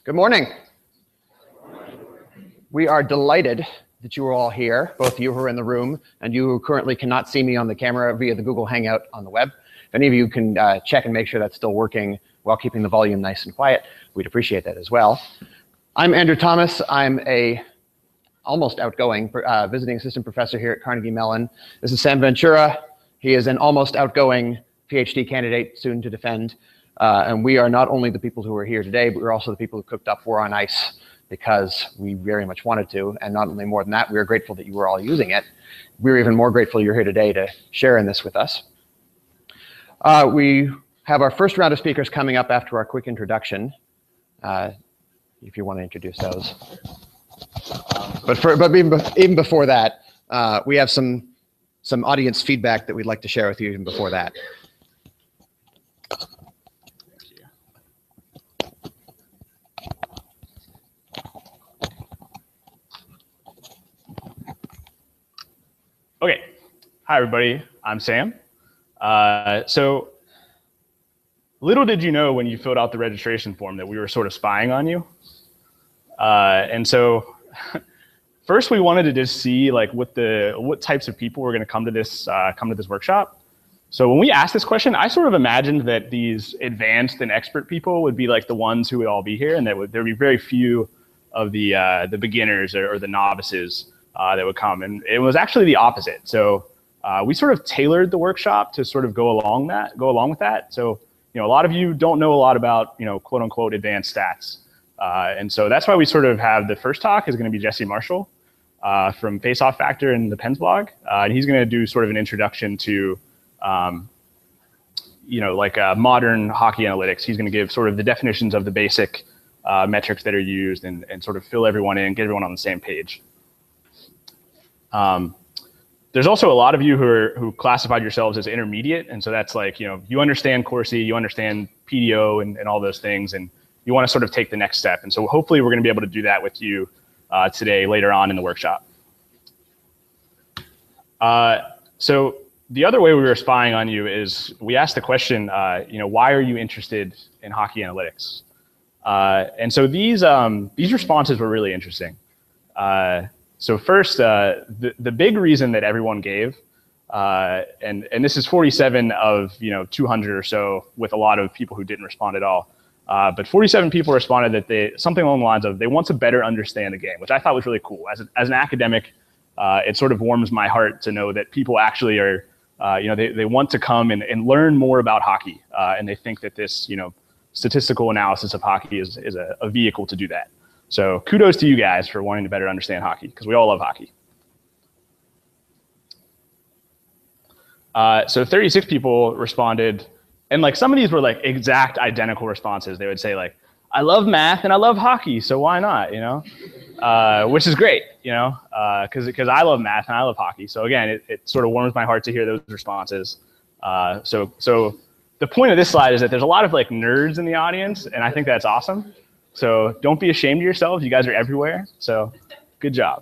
Good morning. We are delighted that you are all here, both you who are in the room and you who currently cannot see me on the camera via the Google Hangout on the web. If any of you can check and make sure that's still working while keeping the volume nice and quiet, we'd appreciate that as well. I'm Andrew Thomas. I'm a almost outgoing visiting assistant professor here at Carnegie Mellon. This is Sam Ventura. He is an almost outgoing PhD candidate soon to defend. And we are not only the people who are here today, but we're also the people who cooked up 4 on Ice because we very much wanted to. And not only more than that, we are grateful that you were all using it. We're even more grateful you're here today to share in this with us. We have our first round of speakers coming up after our quick introduction, if you want to introduce those. But even before that, we have some audience feedback that we'd like to share with you even before that. Okay, hi everybody, I'm Sam. So little did you know when you filled out the registration form that we were sort of spying on you. And so first we wanted to just see like what types of people were gonna come to this workshop. So when we asked this question, I sort of imagined that these advanced and expert people would be like the ones who would all be here, and there would be very few of the beginners or the novices that would come, and it was actually the opposite. So we sort of tailored the workshop to sort of go along with that. So a lot of you don't know a lot about quote unquote advanced stats, and so that's why we sort of have the first talk is going to be Jesse Marshall from Face Off Factor and the Pens blog, and he's going to do sort of an introduction to modern hockey analytics. He's going to give sort of the definitions of the basic metrics that are used and sort of fill everyone in, get everyone on the same page. There's also a lot of you who classified yourselves as intermediate, and so that's like you understand Corsi, you understand PDO and all those things, and you want to sort of take the next step. And so hopefully we're going to be able to do that with you today later on in the workshop. So the other way we were spying on you is we asked the question, why are you interested in hockey analytics? And so these responses were really interesting. So first, the big reason that everyone gave, and this is 47 of 200 or so, with a lot of people who didn't respond at all. But 47 people responded that something along the lines of they want to better understand the game, which I thought was really cool. As an academic, it sort of warms my heart to know that people actually are, they want to come and learn more about hockey, and they think that this statistical analysis of hockey is a vehicle to do that. So kudos to you guys for wanting to better understand hockey, because we all love hockey. So 36 people responded, and like some of these were like exact identical responses. They would say like, I love math and I love hockey, so why not, which is great, because I love math and I love hockey. So again, it sort of warms my heart to hear those responses. So the point of this slide is that there's a lot of like nerds in the audience, and I think that's awesome. So don't be ashamed of yourselves. You guys are everywhere. So good job.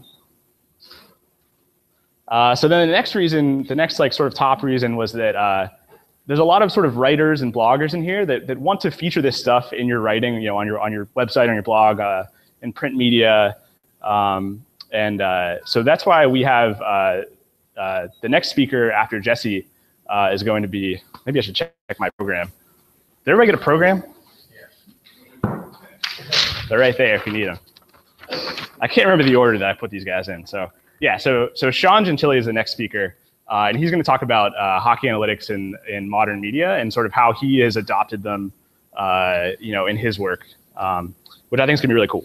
So then the next like sort of top reason was that there's a lot of sort of writers and bloggers in here that want to feature this stuff in your writing, on your website, on your blog, in print media. So that's why we have the next speaker after Jesse is going to be, maybe I should check my program. Did everybody get a program? They're right there if you need them. I can't remember the order that I put these guys in. So yeah, so Sean Gentile is the next speaker, and he's going to talk about hockey analytics in modern media and sort of how he has adopted them, in his work, which I think is going to be really cool.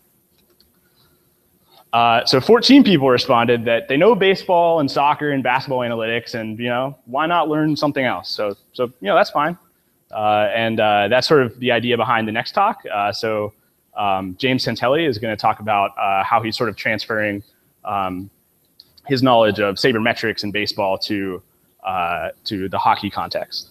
So 14 people responded that they know baseball and soccer and basketball analytics, and why not learn something else? So that's fine, and that's sort of the idea behind the next talk. James Santelli is going to talk about how he's sort of transferring his knowledge of sabermetrics in baseball to the hockey context.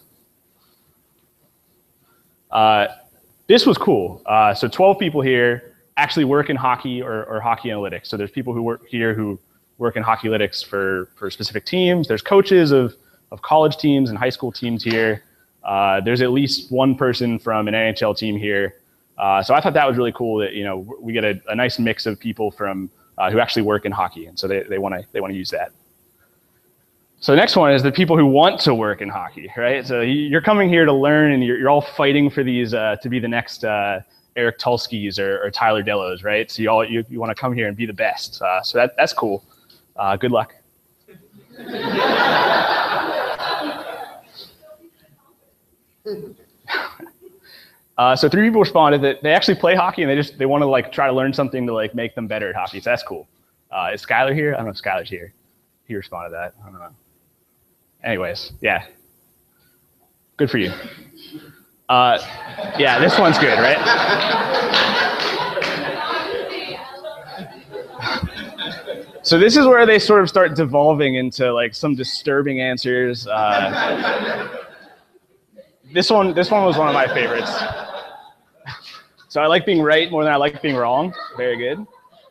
This was cool. So 12 people here actually work in hockey or hockey analytics. So there's people who work here who work in hockey analytics for specific teams. There's coaches of college teams and high school teams here. There's at least one person from an NHL team here. So I thought that was really cool that, we get a nice mix of people from who actually work in hockey, and so they want to use that. So the next one is the people who want to work in hockey, right? So you're coming here to learn, and you're all fighting for these to be the next Eric Tulskis or Tyler Dellos, right? So you want to come here and be the best. So that's cool. Good luck. So 3 people responded that they actually play hockey and they want to try to learn something to make them better at hockey. So that's cool. Is Skylar here? I don't know if Skylar's here. He responded to that. I don't know. Anyways, yeah. Good for you. Yeah, this one's good, right? So this is where they sort of start devolving into some disturbing answers. This one was one of my favorites. So I like being right more than I like being wrong. Very good.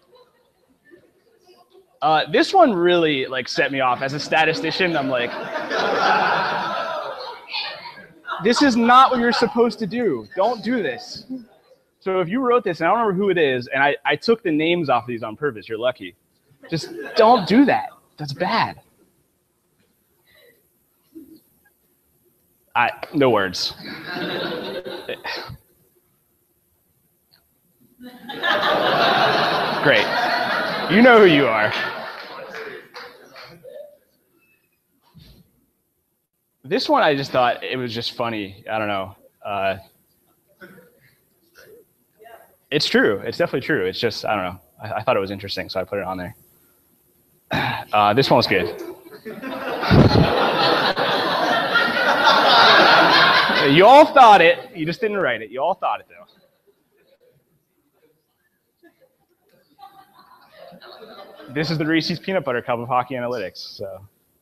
This one really set me off. As a statistician, I'm like, this is not what you're supposed to do. Don't do this. So if you wrote this, and I don't remember who it is, and I took the names off of these on purpose, you're lucky. Just don't do that. That's bad. No words. Great. You know who you are. This one, I just thought it was just funny. I don't know. It's true. It's definitely true. It's just, I don't know. I thought it was interesting, so I put it on there. This one was good. You all thought it. You just didn't write it. You all thought it, though. This is the Reese's Peanut Butter Cup of hockey analytics. So,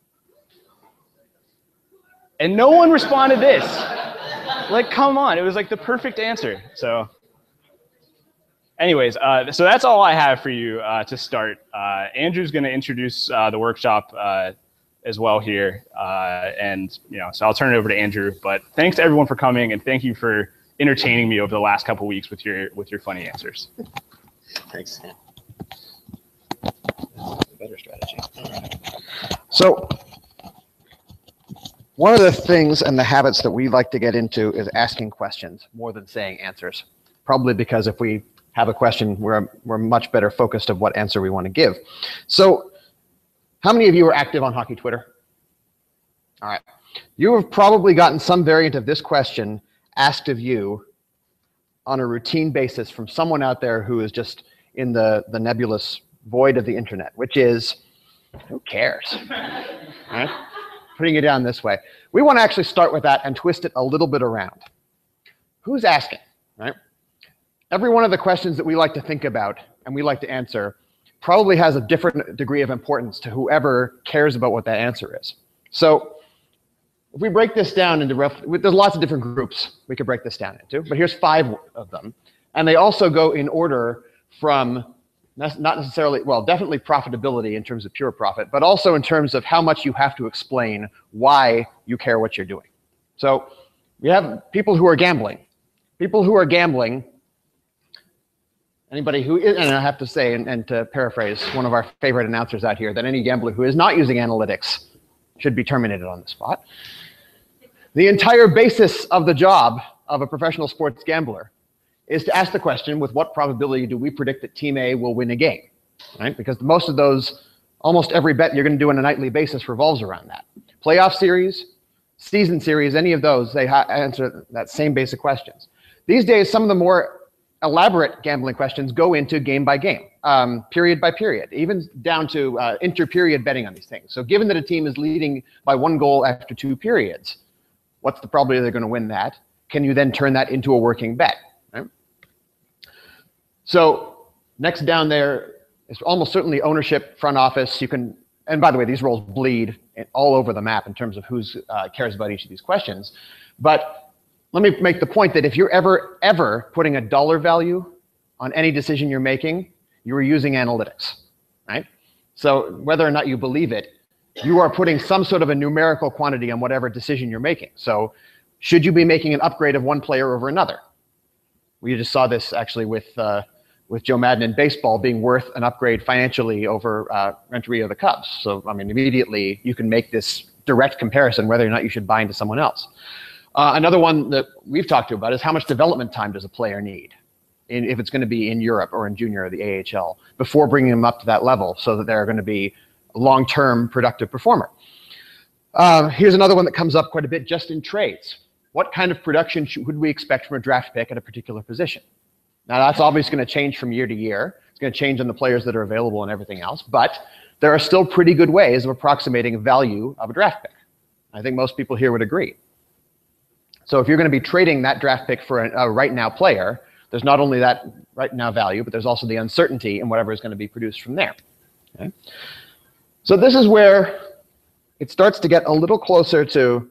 and no one responded this. Come on. It was the perfect answer. So, anyways, so that's all I have for you to start. Andrew's going to introduce the workshop as well here, and so I'll turn it over to Andrew. But thanks to everyone for coming, and thank you for entertaining me over the last couple of weeks with your funny answers. Thanks, Sam. Better strategy. All right. So one of the things and the habits that we like to get into is asking questions more than saying answers. Probably because if we have a question, we're much better focused of what answer we want to give. So how many of you are active on Hockey Twitter? All right. You have probably gotten some variant of this question asked of you on a routine basis from someone out there who is just in the nebulous void of the internet, which is, who cares? Right? Putting it down this way. We want to actually start with that and twist it a little bit around. Who's asking, right? Every one of the questions that we like to think about and we like to answer probably has a different degree of importance to whoever cares about what that answer is. So if we break this down into there's lots of different groups we could break this down into, but here's 5 of them. And they also go in order from not necessarily, well, definitely profitability in terms of pure profit, but also in terms of how much you have to explain why you care what you're doing. So we have people who are gambling. People who are gambling, anybody who is, and I have to say, and to paraphrase one of our favorite announcers out here, that any gambler who is not using analytics should be terminated on the spot. The entire basis of the job of a professional sports gambler is to ask the question, with what probability do we predict that team A will win a game, right? Because most of those, almost every bet you're going to do on a nightly basis revolves around that. Playoff series, season series, any of those, they answer that same basic questions. These days, some of the more elaborate gambling questions go into game by game, period by period, even down to inter-period betting on these things. So given that a team is leading by 1 goal after 2 periods, what's the probability they're going to win that? Can you then turn that into a working bet? Right? So next down there is almost certainly ownership, front office. You can, and by the way, these roles bleed all over the map in terms of who cares about each of these questions. But let me make the point that if you're ever putting a dollar value on any decision you're making, you are using analytics, right? So whether or not you believe it, you are putting some sort of a numerical quantity on whatever decision you're making. So should you be making an upgrade of one player over another? We just saw this actually with Joe Madden in baseball being worth an upgrade financially over Renteria of the Cubs. So, I mean, immediately you can make this direct comparison whether or not you should buy into someone else. Another one that we've talked to about is how much development time does a player need if it's going to be in Europe or in junior or the AHL before bringing them up to that level so that they're going to be a long-term productive performer. Here's another one that comes up quite a bit just in trades. What kind of production would we expect from a draft pick at a particular position? Now, that's obviously going to change from year to year. It's going to change on the players that are available and everything else, but there are still pretty good ways of approximating the value of a draft pick. I think most people here would agree. So if you're going to be trading that draft pick for a right now player, there's not only that right now value, but there's also the uncertainty in whatever is going to be produced from there. Okay? So this is where it starts to get a little closer to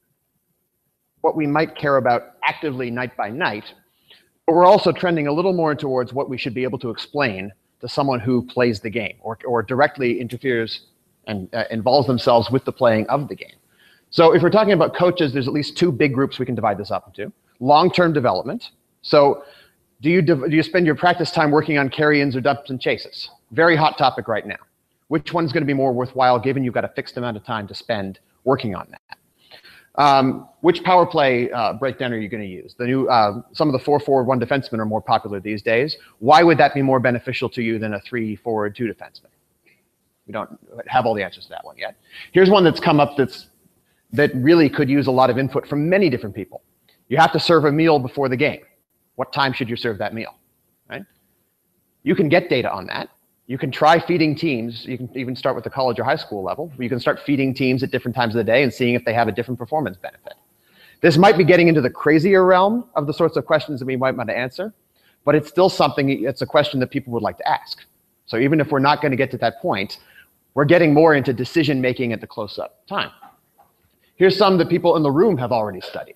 what we might care about actively night by night, but we're also trending a little more towards what we should be able to explain to someone who plays the game or directly interferes and involves themselves with the playing of the game. So if we're talking about coaches, there's at least two big groups we can divide this up into. Long-term development. So do you spend your practice time working on carry-ins or dumps and chases? Very hot topic right now. Which one's going to be more worthwhile given you've got a fixed amount of time to spend working on that? Which power play breakdown are you going to use? The new, some of the 4-4-1 defensemen are more popular these days. Why would that be more beneficial to you than a 3-4-2 defenseman? We don't have all the answers to that one yet. Here's one that's come up that really could use a lot of input from many different people. You have to serve a meal before the game. What time should you serve that meal? Right? You can get data on that. You can try feeding teams. You can even start with the college or high school level. You can start feeding teams at different times of the day and seeing if they have a different performance benefit. This might be getting into the crazier realm of the sorts of questions that we might want to answer, but it's still something, it's a question that people would like to ask. So even if we're not going to get to that point, we're getting more into decision-making at the close-up time. Here's some that people in the room have already studied.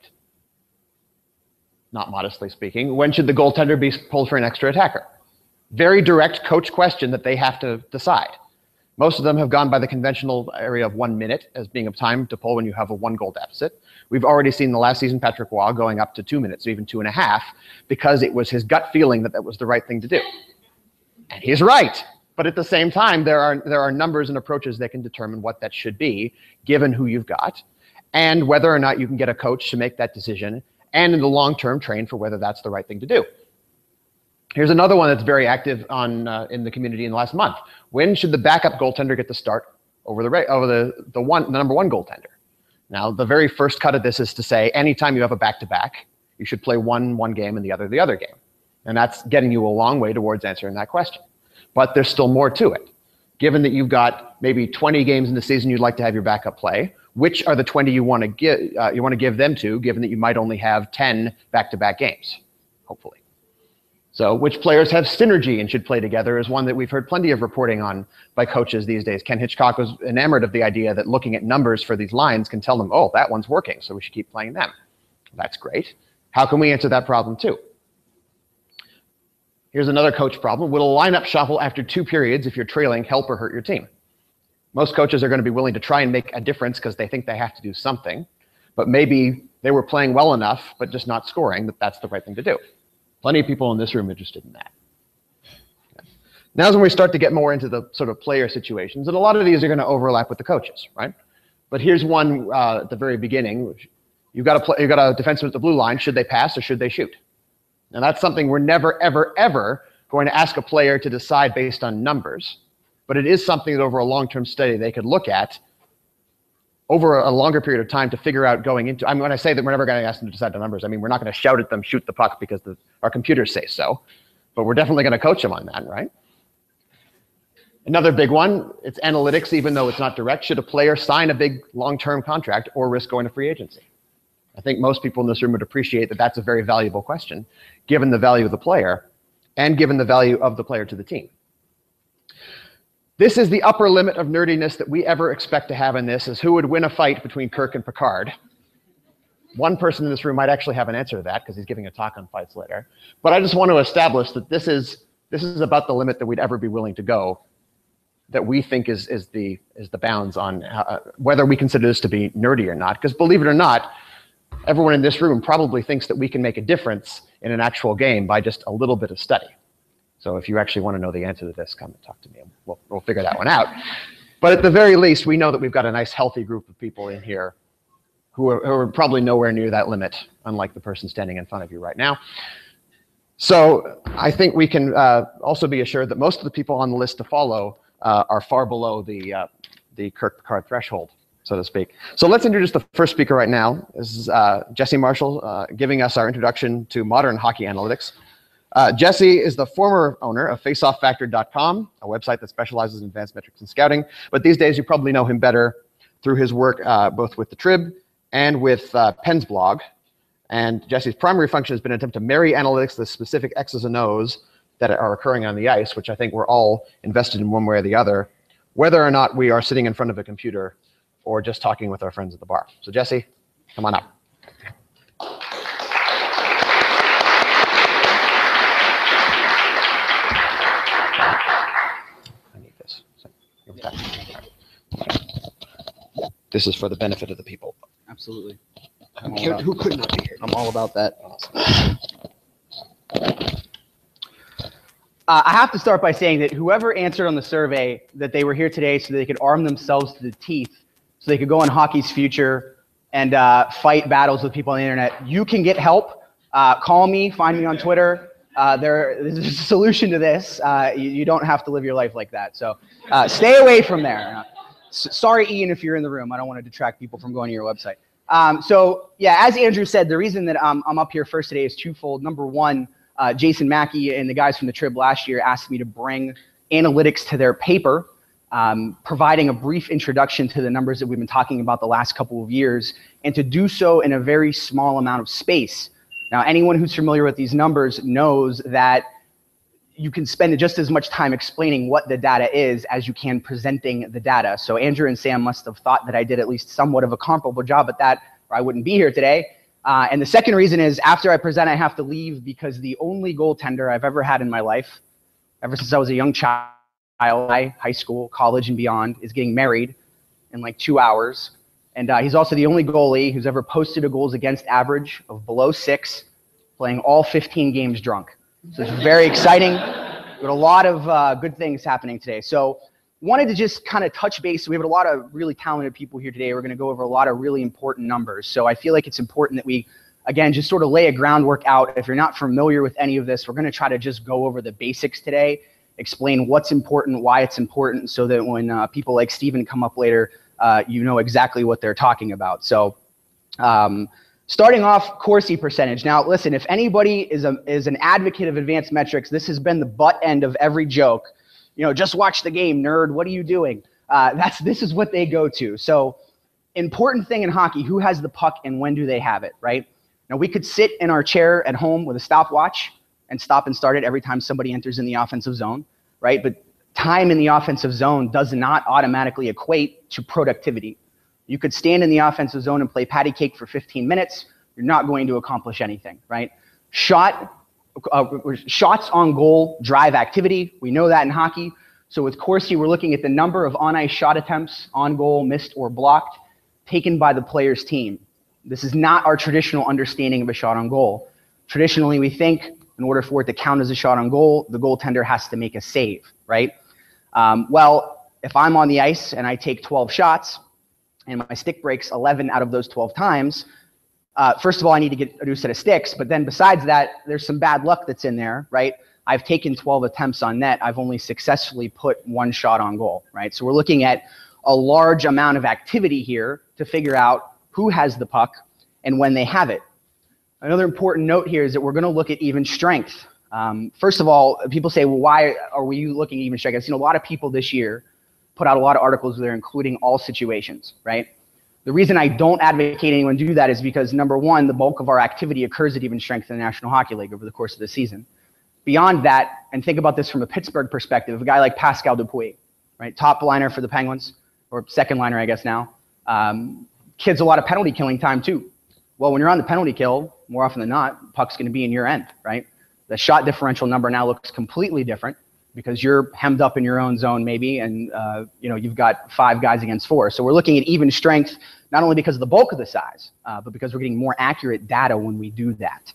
Not modestly speaking, when should the goaltender be pulled for an extra attacker? Very direct coach question that they have to decide. Most of them have gone by the conventional area of 1 minute as being a time to pull when you have a 1-goal deficit. We've already seen the last season Patrick Roy going up to 2 minutes, or even 2.5, because it was his gut feeling that that was the right thing to do. And he's right. But at the same time, there are numbers and approaches that can determine what that should be, given who you've got, and whether or not you can get a coach to make that decision, and in the long term train for whether that's the right thing to do. Here's another one that's very active on in the community in the last month. When should the backup goaltender get the start over the number one goaltender? Now, the very first cut of this is to say anytime you have a back-to-back, you should play one game and the other game. And that's getting you a long way towards answering that question. But there's still more to it. Given that you've got maybe 20 games in the season you'd like to have your backup play, which are the 20 you want to give them to, given that you might only have 10 back-to-back games, hopefully. So which players have synergy and should play together is one that we've heard plenty of reporting on by coaches these days. Ken Hitchcock was enamored of the idea that looking at numbers for these lines can tell them, oh, that one's working, so we should keep playing them. That's great. How can we answer that problem too? Here's another coach problem. Will a lineup shuffle after 2 periods if you're trailing help or hurt your team? Most coaches are going to be willing to try and make a difference because they think they have to do something, but maybe they were playing well enough but just not scoring that that's the right thing to do. Plenty of people in this room interested in that. Okay. Now is when we start to get more into the sort of player situations, and a lot of these are going to overlap with the coaches, right? But here's one at the very beginning. Which you've got a defenseman at the blue line. Should they pass or should they shoot? Now that's something we're never, ever, ever going to ask a player to decide based on numbers, but it is something that over a long-term study they could look at over a longer period of time to figure out going into. I mean, when I say that we're never going to ask them to decide the numbers, I mean, we're not going to shout at them, shoot the puck because our computers say so, but we're definitely going to coach them on that, right? Another big one, it's analytics, even though it's not direct. Should a player sign a big long-term contract or risk going to free agency? I think most people in this room would appreciate that that's a very valuable question, given the value of the player and given the value of the player to the team. This is the upper limit of nerdiness that we ever expect to have in this, is who would win a fight between Kirk and Picard. One person in this room might actually have an answer to that because he's giving a talk on fights later. But I just want to establish that this is about the limit that we'd ever be willing to go, that we think is the bounds on whether we consider this to be nerdy or not. Because believe it or not, everyone in this room probably thinks that we can make a difference in an actual game by just a little bit of study. So if you actually want to know the answer to this, come and talk to me, and we'll figure that one out. But at the very least, we know that we've got a nice, healthy group of people in here who are probably nowhere near that limit, unlike the person standing in front of you right now. So I think we can also be assured that most of the people on the list to follow are far below the Kirk Picard threshold, so to speak. So let's introduce the first speaker right now. This is Jesse Marshall giving us our introduction to modern hockey analytics. Jesse is the former owner of FaceOffFactor.com, a website that specializes in advanced metrics and scouting. But these days, you probably know him better through his work both with the Trib and with Penn's blog. And Jesse's primary function has been an attempt to marry analytics to the specific X's and O's that are occurring on the ice, which I think we're all invested in one way or the other, whether or not we are sitting in front of a computer or just talking with our friends at the bar. So Jesse, come on up. I need this. This is for the benefit of the people. Absolutely. Who could not be here? I'm all about that. I have to start by saying that whoever answered on the survey that they were here today so they could arm themselves to the teeth, so they could go on Hockey's Future and fight battles with people on the internet, you can get help. Call me, find me on Twitter. There's a solution to this. You don't have to live your life like that. So stay away from there. Sorry, Ian, if you're in the room. I don't want to detract people from going to your website. So yeah, as Andrew said, the reason that I'm up here first today is twofold. Number one, Jason Mackey and the guys from the Trib last year asked me to bring analytics to their paper, providing a brief introduction to the numbers that we've been talking about the last couple of years, and to do so in a very small amount of space. Now, anyone who's familiar with these numbers knows that you can spend just as much time explaining what the data is as you can presenting the data. So Andrew and Sam must have thought that I did at least somewhat of a comparable job at that, or I wouldn't be here today. And the second reason is after I present, I have to leave because the only goaltender I've ever had in my life, ever since I was a young child, high school, college, and beyond, is getting married in like 2 hours. And he's also the only goalie who's ever posted a goals against average of below 6, playing all 15 games drunk. So it's very exciting. We've got a lot of good things happening today. So wanted to just kind of touch base. We have a lot of really talented people here today. We're going to go over a lot of really important numbers. So I feel like it's important that we, again, just sort of lay a groundwork out. If you're not familiar with any of this, we're going to try to just go over the basics today, explain what's important, why it's important, so that when people like Steven come up later, you know exactly what they're talking about. So starting off, Corsi percentage. Now, listen, if anybody is an advocate of advanced metrics, this has been the butt end of every joke. You know, just watch the game, nerd. What are you doing? This is what they go to. So important thing in hockey, who has the puck and when do they have it, right? Now, we could sit in our chair at home with a stopwatch and stop and start it every time somebody enters in the offensive zone, right? But time in the offensive zone does not automatically equate to productivity. You could stand in the offensive zone and play patty cake for 15 minutes. You're not going to accomplish anything, right? Shots on goal drive activity. We know that in hockey. So with Corsi, we're looking at the number of on-ice shot attempts, on goal, missed, or blocked, taken by the player's team. This is not our traditional understanding of a shot on goal. Traditionally, we think in order for it to count as a shot on goal, the goaltender has to make a save, right? Well, if I'm on the ice and I take 12 shots, and my stick breaks 11 out of those 12 times, first of all, I need to get a new set of sticks. But then besides that, there's some bad luck that's in there, right? I've taken 12 attempts on net. I've only successfully put 1 shot on goal, right? So we're looking at a large amount of activity here to figure out who has the puck and when they have it. Another important note here is that we're going to look at even strength. First of all, people say, well, why are we looking at even strength? I've seen a lot of people this year put out a lot of articles where they're including all situations, right? The reason I don't advocate anyone do that is because, number one, the bulk of our activity occurs at even strength in the National Hockey League over the course of the season. Beyond that, and think about this from a Pittsburgh perspective, a guy like Pascal Dupuis, right? Top liner for the Penguins, or second liner, I guess now. Kid's a lot of penalty killing time too. Well, when you're on the penalty kill, more often than not, puck's going to be in your end, right? The shot differential number now looks completely different because you're hemmed up in your own zone maybe, and you know, you've got 5 guys against 4. So we're looking at even strength, not only because of the bulk of the size, but because we're getting more accurate data when we do that.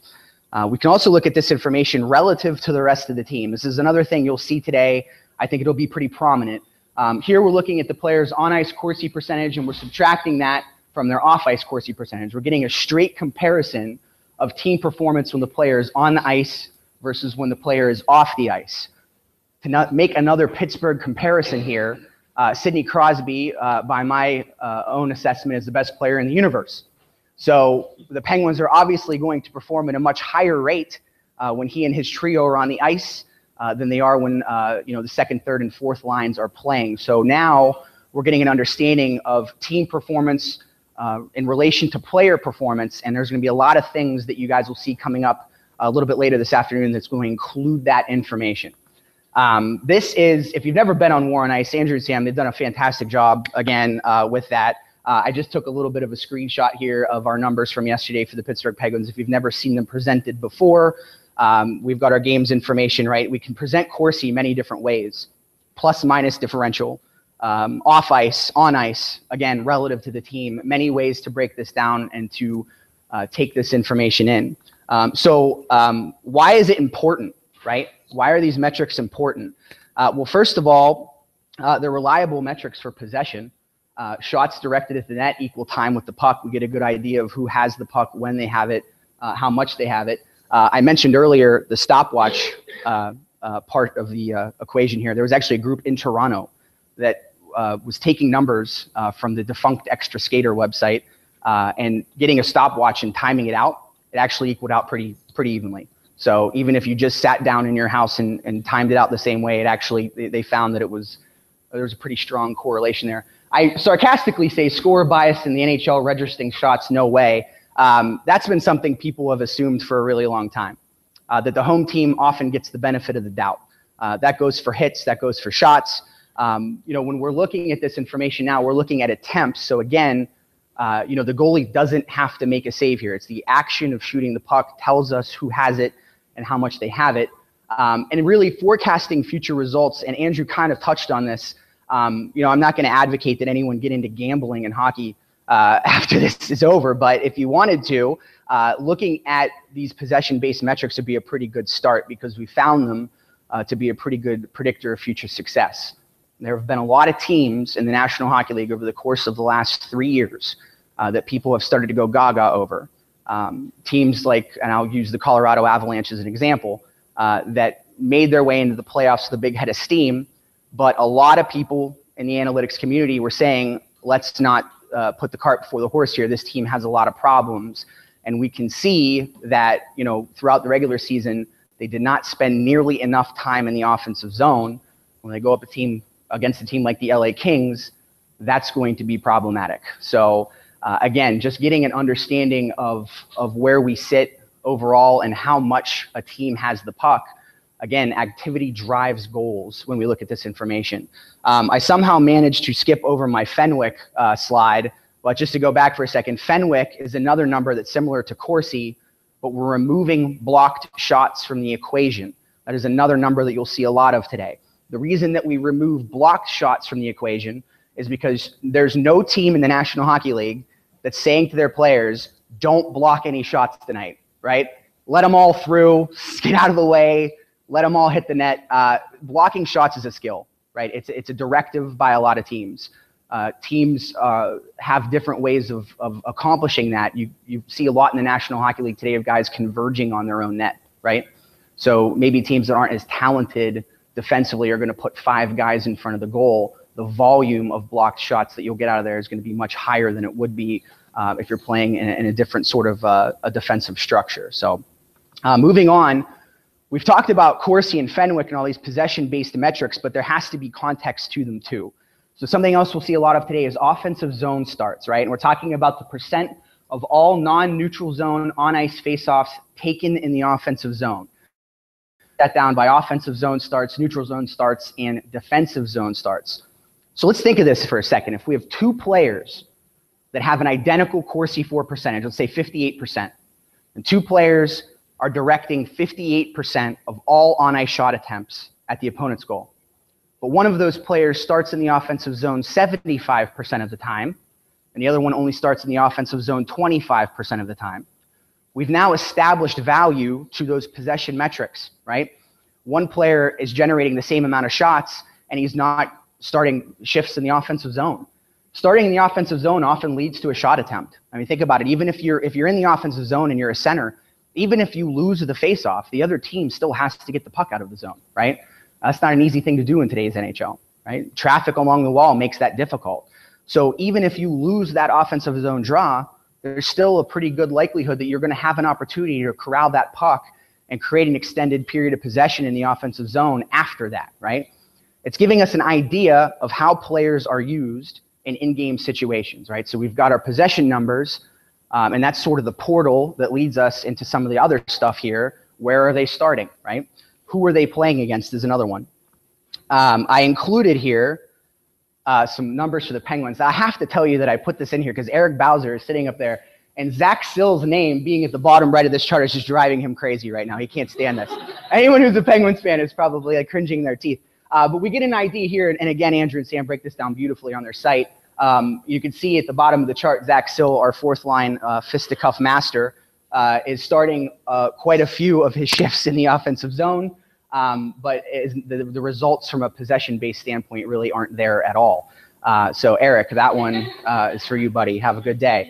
We can also look at this information relative to the rest of the team. This is another thing you'll see today. I think it'll be pretty prominent. Here we're looking at the players' on-ice Corsi percentage, and we're subtracting that from their off-ice Corsi percentage. We're getting a straight comparison of team performance when the player is on the ice versus when the player is off the ice. To not make another Pittsburgh comparison here, Sidney Crosby, by my own assessment, is the best player in the universe. So the Penguins are obviously going to perform at a much higher rate when he and his trio are on the ice than they are when the second, third, and fourth lines are playing. So now we're getting an understanding of team performance in relation to player performance, and there's going to be a lot of things that you guys will see coming up a little bit later this afternoon that's going to include that information. This is, if you've never been on War on Ice, Andrew and Sam, they've done a fantastic job, again, with that. I just took a little bit of a screenshot here of our numbers from yesterday for the Pittsburgh Penguins. If you've never seen them presented before, we've got our games information, right? We can present Corsi many different ways, plus minus differential, off ice, on ice, again, relative to the team, many ways to break this down and to take this information in. So why is it important, right? Why are these metrics important? Well, first of all, they're reliable metrics for possession. Shots directed at the net equal time with the puck. We get a good idea of who has the puck, when they have it, how much they have it. I mentioned earlier the stopwatch part of the equation here. There was actually a group in Toronto that was taking numbers from the defunct Extra Skater website and getting a stopwatch and timing it out. It actually equaled out pretty evenly. So even if you just sat down in your house and timed it out the same way, it actually, they found that there was a pretty strong correlation there. I sarcastically say score bias in the NHL registering shots, no way. That's been something people have assumed for a really long time, that the home team often gets the benefit of the doubt. That goes for hits, that goes for shots. When we're looking at this information now, we're looking at attempts. So again, the goalie doesn't have to make a save here. It's the action of shooting the puck tells us who has it and how much they have it. And really forecasting future results, and Andrew kind of touched on this. I'm not going to advocate that anyone get into gambling in hockey after this is over, but if you wanted to, looking at these possession-based metrics would be a pretty good start because we found them to be a pretty good predictor of future success. There have been a lot of teams in the National Hockey League over the course of the last 3 years that people have started to go gaga over. Teams like, and I'll use the Colorado Avalanche as an example, that made their way into the playoffs with a big head of steam, but a lot of people in the analytics community were saying, let's not put the cart before the horse here. This team has a lot of problems. And we can see that, throughout the regular season, they did not spend nearly enough time in the offensive zone. When they go up against a team like the LA Kings, that's going to be problematic. So again, just getting an understanding of where we sit overall and how much a team has the puck. Again, activity drives goals when we look at this information. I somehow managed to skip over my Fenwick slide, but just to go back for a second, Fenwick is another number that's similar to Corsi, but we're removing blocked shots from the equation. That is another number that you'll see a lot of today. The reason that we remove blocked shots from the equation is because there's no team in the National Hockey League that's saying to their players, don't block any shots tonight, right? Let them all through, get out of the way, let them all hit the net. Blocking shots is a skill, right? It's a directive by a lot of teams. Teams have different ways of accomplishing that. You see a lot in the National Hockey League today of guys converging on their own net, right? So maybe teams that aren't as talented defensively are going to put 5 guys in front of the goal. The volume of blocked shots that you'll get out of there is going to be much higher than it would be if you're playing in a different sort of a defensive structure. So moving on, we've talked about Corsi and Fenwick and all these possession-based metrics, but there has to be context to them too. So something else we'll see a lot of today is offensive zone starts, right? And we're talking about the percent of all non-neutral zone on-ice faceoffs taken in the offensive zone. That down by offensive zone starts, neutral zone starts, and defensive zone starts. So let's think of this for a second. If we have 2 players that have an identical Corsi for percentage, let's say 58%, and 2 players are directing 58% of all on-ice shot attempts at the opponent's goal. But one of those players starts in the offensive zone 75% of the time, and the other one only starts in the offensive zone 25% of the time. we've now established value to those possession metrics, right? One player is generating the same amount of shots and he's not starting shifts in the offensive zone. Starting in the offensive zone often leads to a shot attempt. I mean, think about it. Even if you're in the offensive zone and you're a center, even if you lose the faceoff, the other team still has to get the puck out of the zone, right? That's not an easy thing to do in today's NHL, right? Traffic along the wall makes that difficult. So even if you lose that offensive zone draw, there's still a pretty good likelihood that you're going to have an opportunity to corral that puck and create an extended period of possession in the offensive zone after that, right? It's giving us an idea of how players are used in-game situations, right? So we've got our possession numbers, and that's sort of the portal that leads us into some of the other stuff here. Where are they starting, right? Who are they playing against is another one. I included here some numbers for the Penguins. I have to tell you that I put this in here because Eric Bowser is sitting up there, and Zach Sill's name being at the bottom right of this chart is just driving him crazy right now. He can't stand this. Anyone who's a Penguins fan is probably like cringing their teeth. But we get an idea here, and again, Andrew and Sam break this down beautifully on their site. You can see at the bottom of the chart, Zach Sill, our fourth line fisticuff master, is starting quite a few of his shifts in the offensive zone, but the results from a possession-based standpoint really aren't there at all. So Eric, that one is for you, buddy. Have a good day.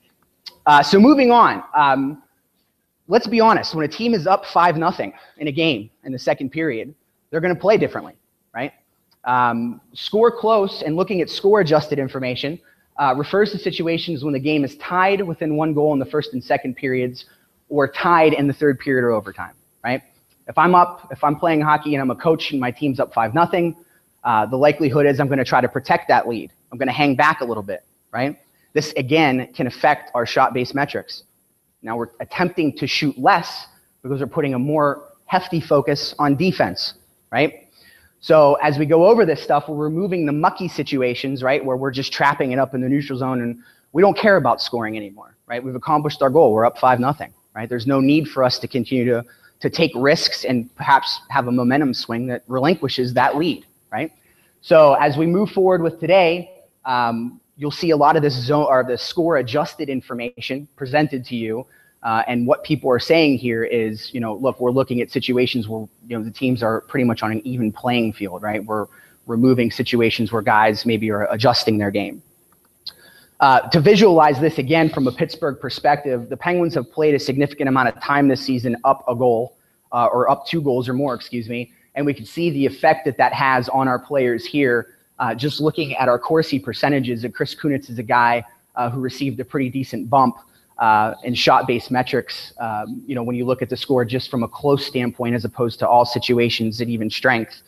So moving on, let's be honest. When a team is up 5-0 in a game in the second period, they're going to play differently, right? Score close and looking at score-adjusted information refers to situations when the game is tied within one goal in the first and second periods or tied in the third period or overtime, right? If I'm playing hockey and I'm a coach and my team's up 5-0, the likelihood is I'm going to try to protect that lead. I'm going to hang back a little bit, right? This, again, can affect our shot-based metrics. Now we're attempting to shoot less because we're putting a more hefty focus on defense, right? So as we go over this stuff, we're removing the mucky situations, right, where we're just trapping it up in the neutral zone and we don't care about scoring anymore, right? We've accomplished our goal. We're up 5-0, right? There's no need for us to continue to take risks and perhaps have a momentum swing that relinquishes that lead, right? So as we move forward with today, you'll see a lot of this zone or the score-adjusted information presented to you. And what people are saying here is, look, we're looking at situations where, the teams are pretty much on an even playing field, right? We're removing situations where guys maybe are adjusting their game. To visualize this again from a Pittsburgh perspective, the Penguins have played a significant amount of time this season up a goal, or up 2 goals or more, excuse me. And we can see the effect that has on our players here. Just looking at our Corsi percentages, and Chris Kunitz is a guy who received a pretty decent bump in shot-based metrics, when you look at the score just from a close standpoint as opposed to all situations at even strength.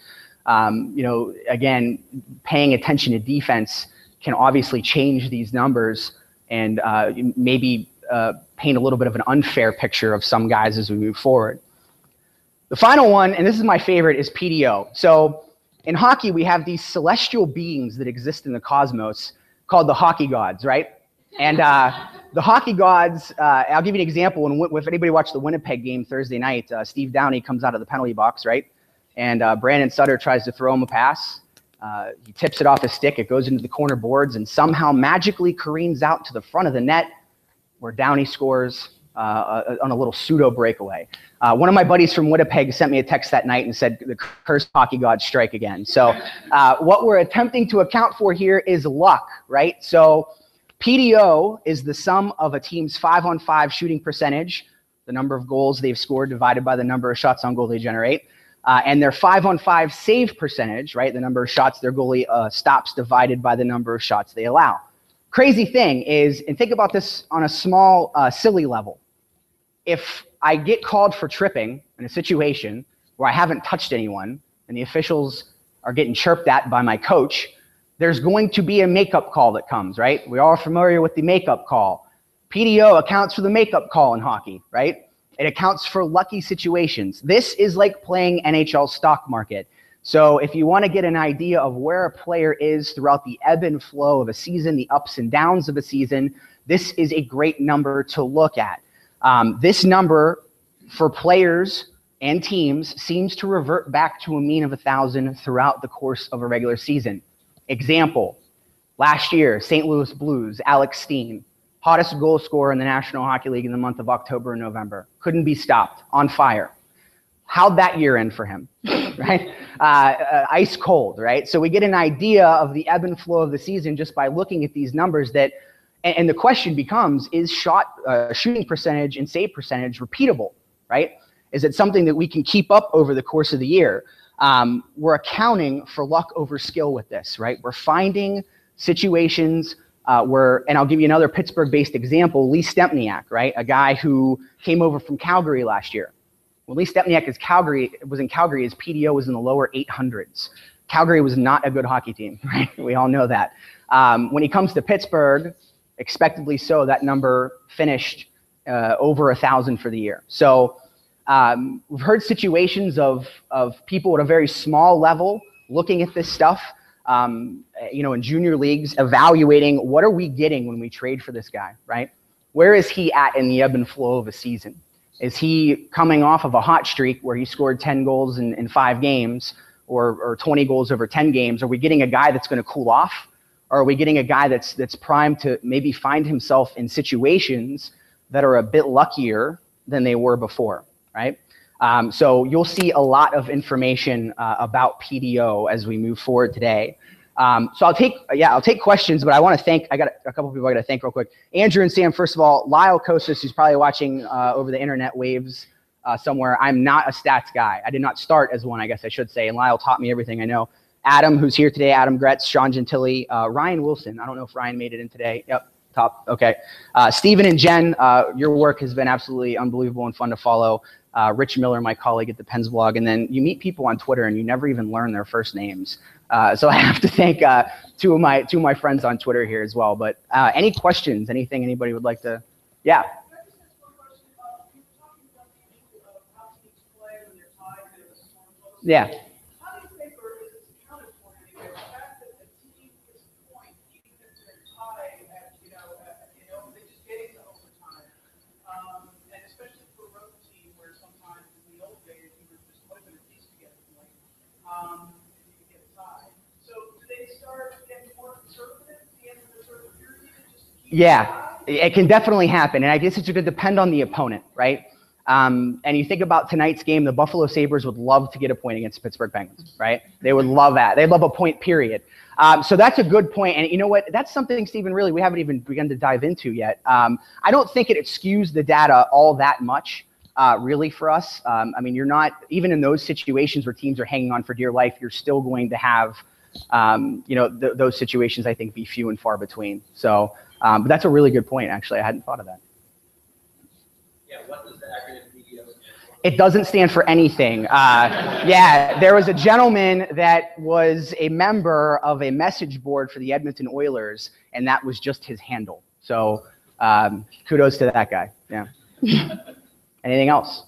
Again, paying attention to defense can obviously change these numbers and maybe paint a little bit of an unfair picture of some guys as we move forward. The final one, and this is my favorite, is PDO. So in hockey, we have these celestial beings that exist in the cosmos called the hockey gods, right? And the hockey gods, I'll give you an example. If anybody watched the Winnipeg game Thursday night, Steve Downey comes out of the penalty box, right? And Brandon Sutter tries to throw him a pass. He tips it off his stick. It goes into the corner boards and somehow magically careens out to the front of the net where Downey scores on a little pseudo breakaway. One of my buddies from Winnipeg sent me a text that night and said, the cursed hockey gods strike again. So what we're attempting to account for here is luck, right? So PDO is the sum of a team's 5-on-5 shooting percentage, the number of goals they've scored divided by the number of shots on goal they generate, and their 5-on-5 save percentage, right, the number of shots their goalie stops divided by the number of shots they allow. Crazy thing is, and think about this on a small, silly level. If I get called for tripping in a situation where I haven't touched anyone and the officials are getting chirped at by my coach, there's going to be a makeup call that comes, right? We all are familiar with the makeup call. PDO accounts for the makeup call in hockey, right? It accounts for lucky situations. This is like playing NHL stock market. So if you want to get an idea of where a player is throughout the ebb and flow of a season, the ups and downs of a season, this is a great number to look at. This number for players and teams seems to revert back to a mean of 1,000 throughout the course of a regular season. Example, last year, St. Louis Blues, Alex Steen, hottest goal scorer in the National Hockey League in the month of October and November. Couldn't be stopped, on fire. How'd that year end for him, right? Ice cold, right? So we get an idea of the ebb and flow of the season just by looking at these numbers that, and the question becomes, is shooting percentage and save percentage repeatable, right? Is it something that we can keep up over the course of the year? We're accounting for luck over skill with this, right? We're finding situations where, and I'll give you another Pittsburgh-based example, Lee Stempniak, right? A guy who came over from Calgary last year. When Lee Stempniak was in Calgary, his PDO was in the lower 800s. Calgary was not a good hockey team, right? We all know that. When he comes to Pittsburgh, expectedly so, that number finished over 1,000 for the year. So we've heard situations of people at a very small level looking at this stuff, in junior leagues, evaluating what are we getting when we trade for this guy, right? Where is he at in the ebb and flow of a season? Is he coming off of a hot streak where he scored 10 goals in 5 games or 20 goals over 10 games? Are we getting a guy that's going to cool off? Or are we getting a guy that's primed to maybe find himself in situations that are a bit luckier than they were before, right? So you'll see a lot of information about PDO as we move forward today. So I'll take questions, but I want to thank, I got a couple of people I got to thank real quick. Andrew and Sam, first of all, Lyle Kosas, who's probably watching over the internet waves somewhere. I'm not a stats guy. I did not start as one, I guess I should say, and Lyle taught me everything I know. Adam, who's here today, Adam Gretz, Sean Gentili, Ryan Wilson. I don't know if Ryan made it in today. Yep, top, okay. Stephen and Jen, your work has been absolutely unbelievable and fun to follow. Rich Miller, my colleague at the Pens blog, and then you meet people on Twitter and you never even learn their first names. So I have to thank two of my friends on Twitter here as well. But any questions? Anything anybody would like to? Yeah. Yeah. Yeah, it can definitely happen. And I guess it's going to depend on the opponent, right? And you think about tonight's game, the Buffalo Sabres would love to get a point against the Pittsburgh Penguins, right? They would love that. They'd love a point, period. So that's a good point. And you know what? That's something, Stephen, really, we haven't even begun to dive into yet. I don't think it skews the data all that much, really, for us. I mean, you're not, even in those situations where teams are hanging on for dear life, you're still going to have, those situations, I think, be few and far between. So, but that's a really good point, actually. I hadn't thought of that. Yeah, what does the acronym PDO stand for? It doesn't stand for anything. Yeah, there was a gentleman that was a member of a message board for the Edmonton Oilers, and that was just his handle. So kudos to that guy. Yeah. Anything else?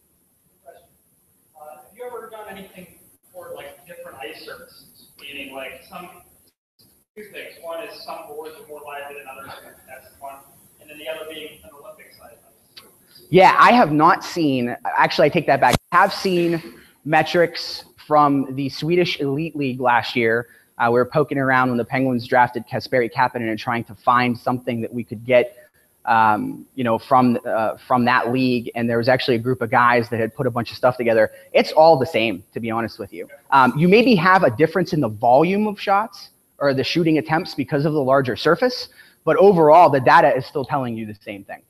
Have you ever done anything for like different ice surfaces? Meaning like two things. One is some boards are more lively than others. That's one. And then the other being an Olympic size ice. Yeah, I have not seen, actually I take that back. I have seen metrics from the Swedish Elite League last year. We were poking around when the Penguins drafted Kasperi Kapanen and trying to find something that we could get from that league. And there was actually a group of guys that had put a bunch of stuff together. It's all the same, to be honest with you. You maybe have a difference in the volume of shots or the shooting attempts because of the larger surface, but overall the data is still telling you the same thing.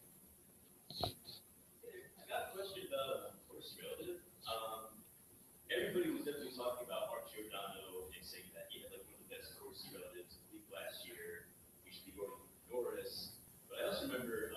I got a question about Corsi relative. Everybody was definitely talking about Mark Giordano and saying that he had like one of the best Corsi relatives in the league last year. We should be going with Norris. But I also remember,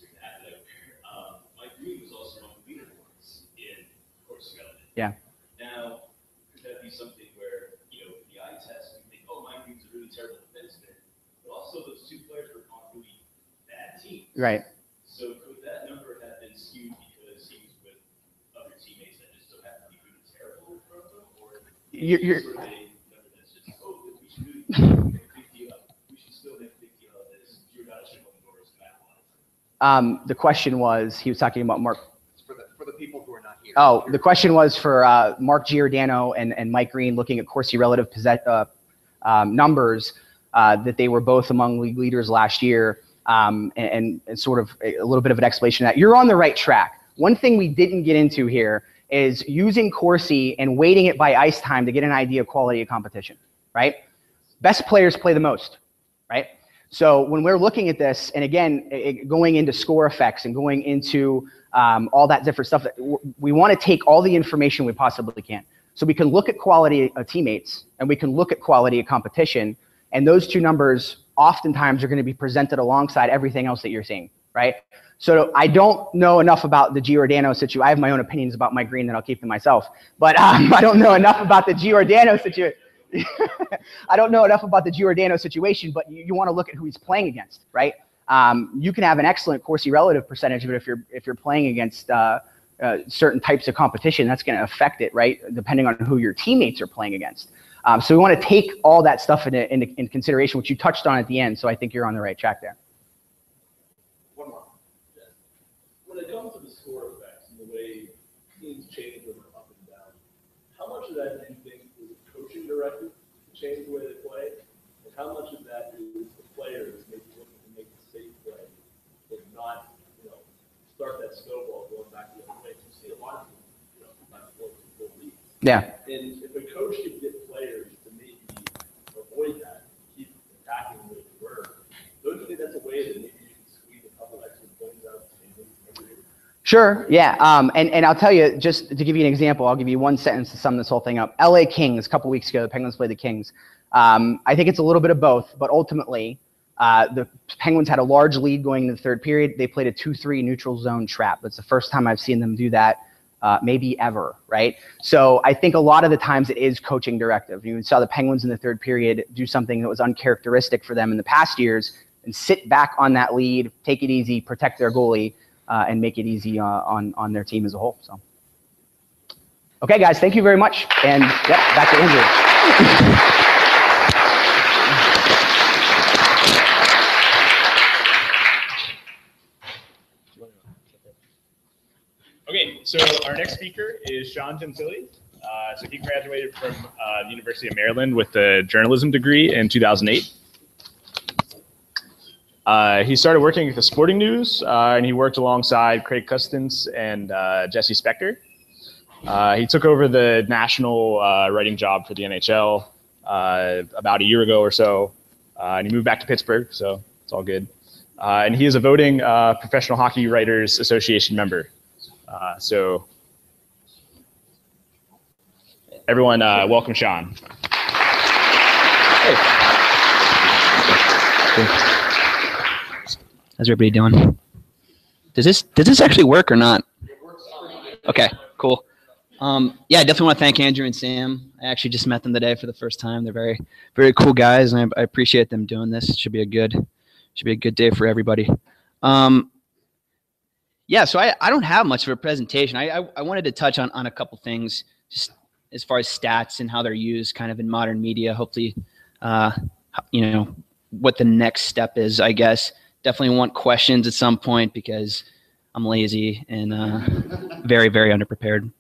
Mike Green was also on the leaderboards in Corsi relative. Yeah. Now, could that be something where, the eye test, we think, oh, Mike Green's a really terrible defenseman, but also those two players were on really bad teams. Right. So could that number have been skewed because he was with other teammates that just so happened to be really terrible from them? Or You're sort of a number that's just, oh, we should really make a big deal of, we should still make a big deal of this. Giordano should open doors to that one. the question was, he was talking about Mark. For the people who are not here. Oh, the question was for Mark Giordano and Mike Green looking at Corsi relative numbers that they were both among league leaders last year. and sort of a little bit of an explanation of that. You're on the right track. One thing we didn't get into here is using Corsi and weighting it by ice time to get an idea of quality of competition, right? Best players play the most, right? So when we're looking at this, and again, going into score effects and going into all that different stuff, we want to take all the information we possibly can. So we can look at quality of teammates and we can look at quality of competition, and those two numbers oftentimes are going to be presented alongside everything else that you're seeing, right? So I don't know enough about the Giordano situation. I have my own opinions about Mike Green that I'll keep to myself, but I don't know enough about the Giordano situation. I don't know enough about the Giordano situation, but you want to look at who he's playing against, right? You can have an excellent Corsi relative percentage, but if you're playing against certain types of competition, that's going to affect it, right? Depending on who your teammates are playing against. So we want to take all that stuff into consideration, which you touched on at the end. So I think you're on the right track there. One more. When it comes to the score effects and the way teams change when they're up and down, how much of that do you think is a coaching directive to change the way they play? And how much of that is the players maybe looking to make a safe play and not, start that snowball going back the other way? You see a lot of people, not full leagues. Yeah. And if a coach could get players to maybe avoid that, keep attacking with the word, don't you think that's a way that maybe you can squeeze a couple extra points out of the team? Sure, yeah. And I'll tell you, just to give you an example, I'll give you one sentence to sum this whole thing up. LA Kings, a couple weeks ago, the Penguins played the Kings. I think it's a little bit of both, but ultimately, the Penguins had a large lead going into the third period. They played a 2-3 neutral zone trap. That's the first time I've seen them do that. Maybe ever, right? So I think a lot of the times it is coaching directive. You saw the Penguins in the third period do something that was uncharacteristic for them in the past years and sit back on that lead, take it easy, protect their goalie, and make it easy on their team as a whole. So, okay, guys, thank you very much. And yep, back to Andrew. Okay, so our next speaker is Sean Gentili. So he graduated from the University of Maryland with a journalism degree in 2008. He started working at the Sporting News, and he worked alongside Craig Custance and Jesse Spector. He took over the national writing job for the NHL about a year ago or so, and he moved back to Pittsburgh, so it's all good. And he is a voting Professional Hockey Writers Association member. So everyone, welcome Sean. Hey. How's everybody doing? Does this actually work or not? Okay, cool. Yeah, I definitely want to thank Andrew and Sam. I actually just met them today for the first time. They're very, very cool guys, and I appreciate them doing this. It should be a good day for everybody. Yeah, so I don't have much of a presentation. I wanted to touch on a couple things, just as far as stats and how they're used kind of in modern media. Hopefully, what the next step is, I guess. Definitely want questions at some point because I'm lazy and very, very underprepared.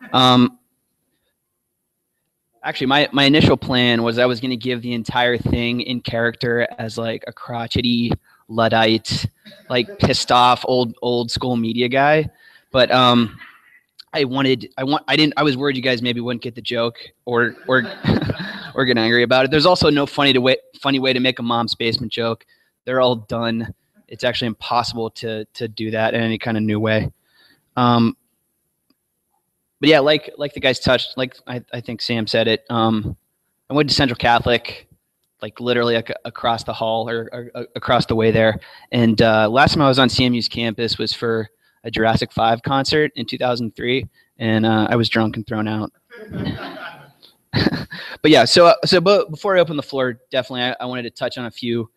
Actually, my initial plan was I was going to give the entire thing in character as like a crotchety Luddite, like pissed off old school media guy, but I was worried you guys maybe wouldn't get the joke or or get angry about it. There's also no funny way to make a mom's basement joke. They're all done. It's actually impossible to do that in any kind of new way. But yeah, like the guys touched, like I think Sam said it. I went to Central Catholic, like literally across the hall or across the way there. And last time I was on CMU's campus was for a Jurassic 5 concert in 2003, and I was drunk and thrown out. But yeah, so before I open the floor, definitely I wanted to touch on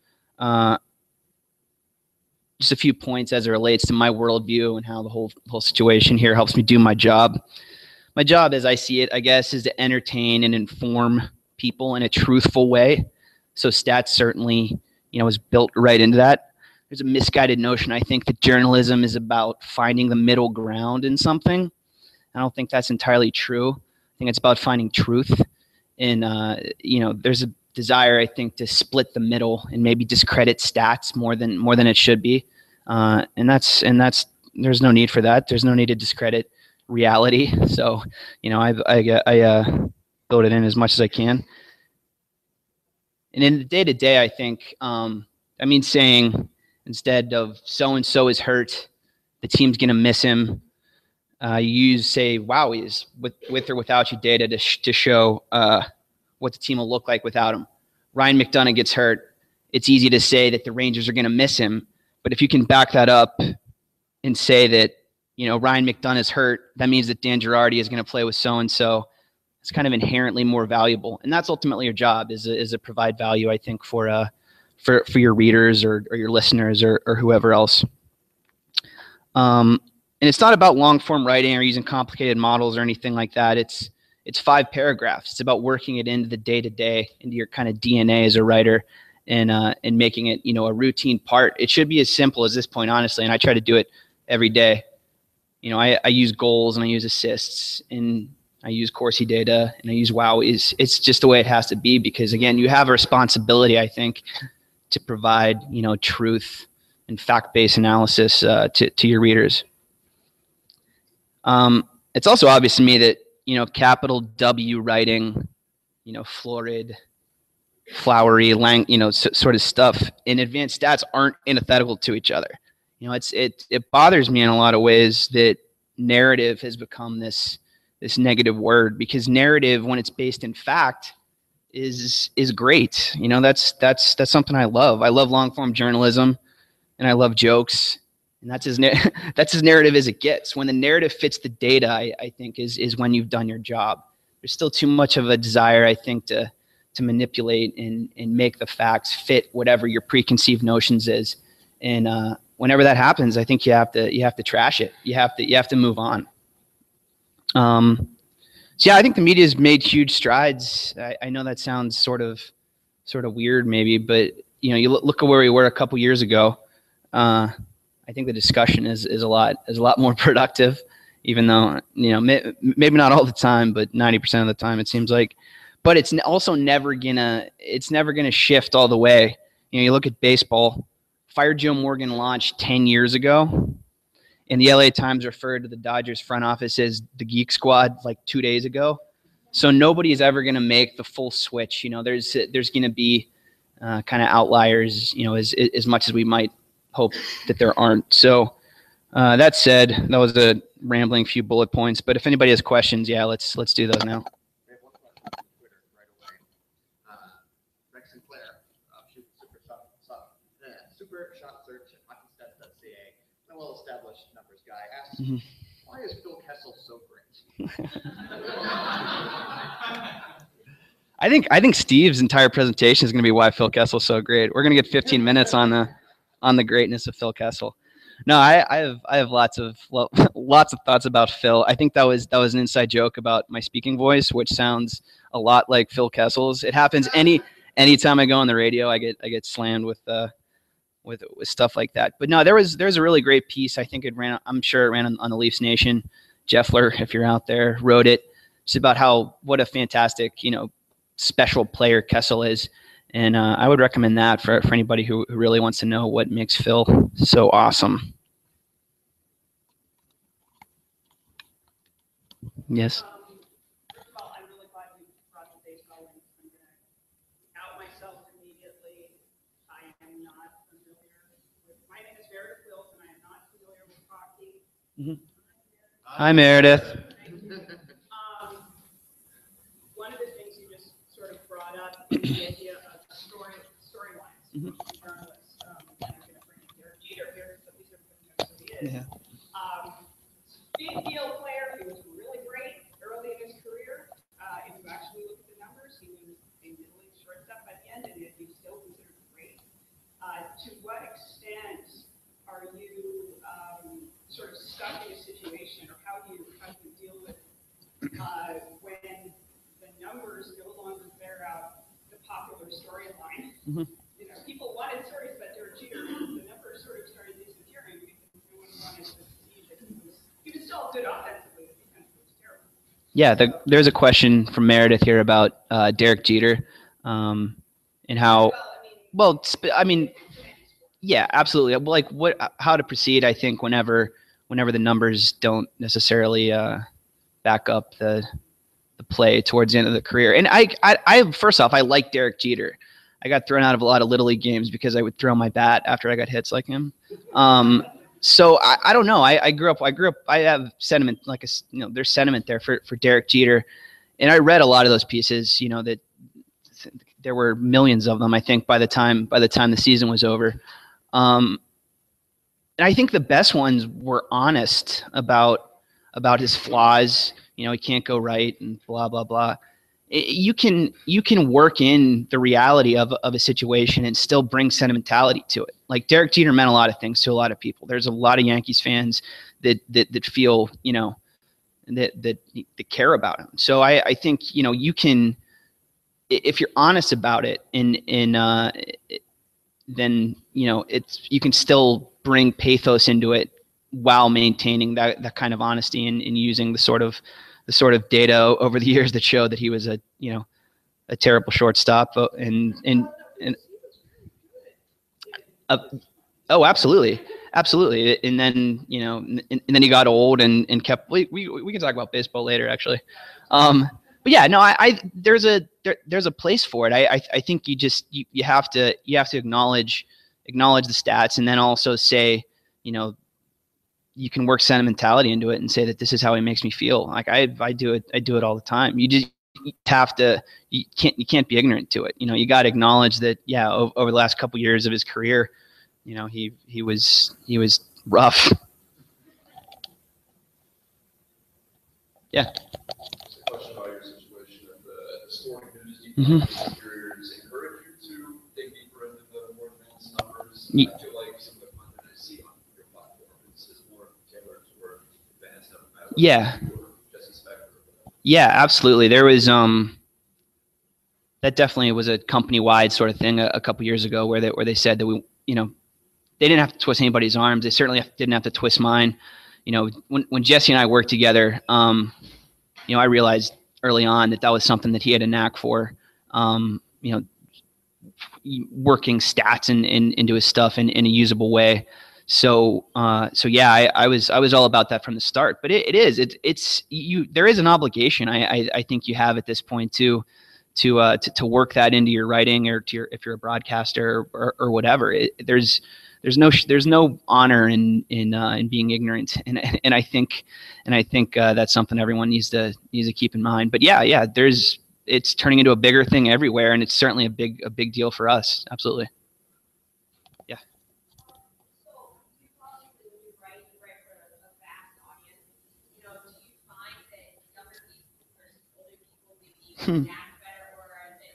just a few points as it relates to my worldview and how the whole situation here helps me do my job. My job, as I see it, I guess, is to entertain and inform people in a truthful way. So stats certainly, is built right into that. There's a misguided notion, I think, that journalism is about finding the middle ground in something. I don't think that's entirely true. I think it's about finding truth. And, there's desire, I think, to split the middle and maybe discredit stats more than it should be. And that's there's no need for that. There's no need to discredit reality. So, I build it in as much as I can. And in the day-to-day, I think, saying instead of so-and-so is hurt, the team's going to miss him, you use, say, Wowies with or without you data to show what the team will look like without him. Ryan McDonough gets hurt. It's easy to say that the Rangers are going to miss him. But if you can back that up and say that, Ryan McDonough is hurt, that means that Dan Girardi is going to play with so-and-so. It's kind of inherently more valuable. And that's ultimately your job, is to provide value, I think, for your readers or your listeners or whoever else. And it's not about long form writing or using complicated models or anything like that. It's 5 paragraphs. It's about working it into the day-to-day, into your kind of DNA as a writer, and making it, a routine part. It should be as simple as this point, honestly, and I try to do it every day. I use goals and I use assists and I use Corsi data and I use Wowies. It's just the way it has to be because, again, you have a responsibility, I think, to provide, truth and fact-based analysis to your readers. It's also obvious to me that, capital W writing, florid, flowery, sort of stuff in advanced stats aren't antithetical to each other. It bothers me in a lot of ways that narrative has become this negative word, because narrative, when it's based in fact, is great. That's something I love. I love long form journalism, and I love jokes, and that's as narrative as it gets. When the narrative fits the data, I think is when you've done your job. There's still too much of a desire, I think, to manipulate and make the facts fit whatever your preconceived notions is. And whenever that happens, I think you have to trash it. You have to move on. So yeah, I think the media has made huge strides. I know that sounds sort of weird maybe, but you look at where we were a couple years ago. I think the discussion is a lot more productive, even though maybe not all the time, but 90% of the time it seems like. But it's also never gonna shift all the way. You look at baseball. Fire Joe Morgan launched 10 years ago, and the LA Times referred to the Dodgers front office as the Geek Squad like 2 days ago. So nobody is ever going to make the full switch. There's going to be kind of outliers, as much as we might hope that there aren't. So that said, that was a rambling few bullet points. But if anybody has questions, yeah, let's do those now. Super Shot Search at hockeystats.ca, a well-established numbers guy, asks, why is Phil Kessel so great? I think Steve's entire presentation is going to be why Phil Kessel's so great. We're going to get 15 minutes on the greatness of Phil Kessel. No, I have lots of thoughts about Phil. I think that was an inside joke about my speaking voice, which sounds a lot like Phil Kessel's. It happens anytime I go on the radio. I get slammed with stuff like that. But no, there's a really great piece. I think I'm sure it ran on the Leafs Nation. Jeffler, if you're out there, wrote it. It's about what a fantastic, special player Kessel is. And I would recommend that for anybody who really wants to know what makes Phil so awesome. Yes. First of all, I'm really glad you brought the baseball in. I'm going to out myself immediately. I am not familiar with. My name is Meredith Wilson. I am not familiar with hockey. Hi, Meredith. One of the things you just sort of brought up is the idea of storylines. Journalists. And I'm going to bring in Derek Jeter here, so these are who he is. Yeah. Big deal player. He was really great early in his career. If you actually look at the numbers, he was a middle-aged shortstop at the end, and yet he's still considered great. To what extent are you sort of stuck in a situation, or how do you deal with when the numbers no longer bear out the popular storyline? People wanted stories about Derek Jeter, and the numbers sort of started disappearing because no one wanted to see that he was still good offensively, but defensively was terrible. Yeah, there's a question from Meredith here about Derek Jeter. and how, Well, I mean, well, I mean, yeah, absolutely. Like how to proceed, I think, whenever the numbers don't necessarily back up the play towards the end of the career. And I first off, I like Derek Jeter. I got thrown out of a lot of Little League games because I would throw my bat after I got hits like him. So I don't know. I grew up. I have sentiment, like there's sentiment there for Derek Jeter, and I read a lot of those pieces. That there were millions of them. I think by the time the season was over, and I think the best ones were honest about his flaws. He can't go right and blah blah blah. You can work in the reality of a situation and still bring sentimentality to it. Like Derek Jeter meant a lot of things to a lot of people. There's a lot of Yankees fans that feel, that care about him. So I think, you can, if you're honest about it, then, you can still bring pathos into it while maintaining that kind of honesty and using the sort of data over the years that show that he was a terrible shortstop oh, absolutely. And then, and then he got old and kept, we can talk about baseball later actually. But yeah, no, there's a place for it. I think you have to acknowledge the stats and then also say, you can work sentimentality into it and say that this is how he makes me feel. Like I do it all the time. You can't be ignorant to it. You got to acknowledge that, yeah, over the last couple years of his career, he was rough. Yeah. Just a question about your situation at the scoring news. Do you Mhm. think superiors encourage you to dig deeper into the more advanced numbers? Ye- I feel like some of the content I see on your platform is more tailored toward advanced mathematics. Yeah. Or just a spectrum. Yeah, absolutely. There was that definitely was a company-wide sort of thing a couple years ago where they said that they didn't have to twist anybody's arms. They certainly didn't have to twist mine. When Jesse and I worked together, I realized early on that was something that he had a knack for. Working stats into his stuff in a usable way. So yeah, I was all about that from the start. But there is an obligation I think you have at this point to work that into your writing or if you're a broadcaster or whatever. There's no honor in being ignorant, and I think that's something everyone needs to keep in mind. But yeah, it's turning into a bigger thing everywhere, and it's certainly a big deal for us. Absolutely. Yeah. so you probably when you write for a vast audience, do you find that younger people versus older people maybe react better or are they,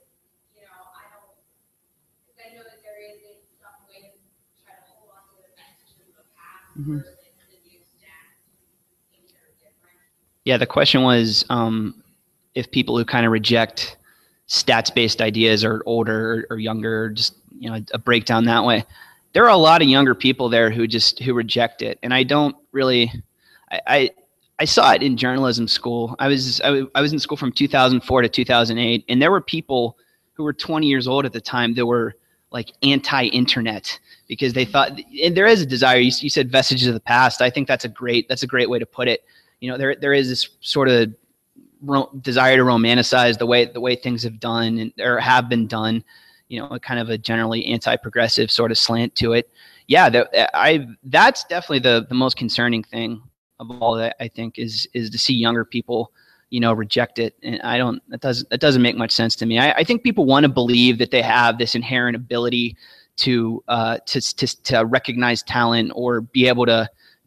I don't, because I know that there is some way to try to hold on to the messages of the past versus the new stats. Things that are different. Yeah. The question was if people who kind of reject stats-based ideas are older or younger, or just a breakdown that way. There are a lot of younger people there who reject it, and I don't really. I saw it in journalism school. I was in school from 2004 to 2008, and there were people who were 20 years old at the time that were like anti-internet because they thought, and there is a desire. You said vestiges of the past. I think that's a great way to put it. There is this sort of desire to romanticize the way things have been done, a kind of a generally anti-progressive sort of slant to it. Yeah, that's definitely the most concerning thing of all that I think is to see younger people, reject it. And that doesn't make much sense to me. I think people want to believe that they have this inherent ability to recognize talent or be able to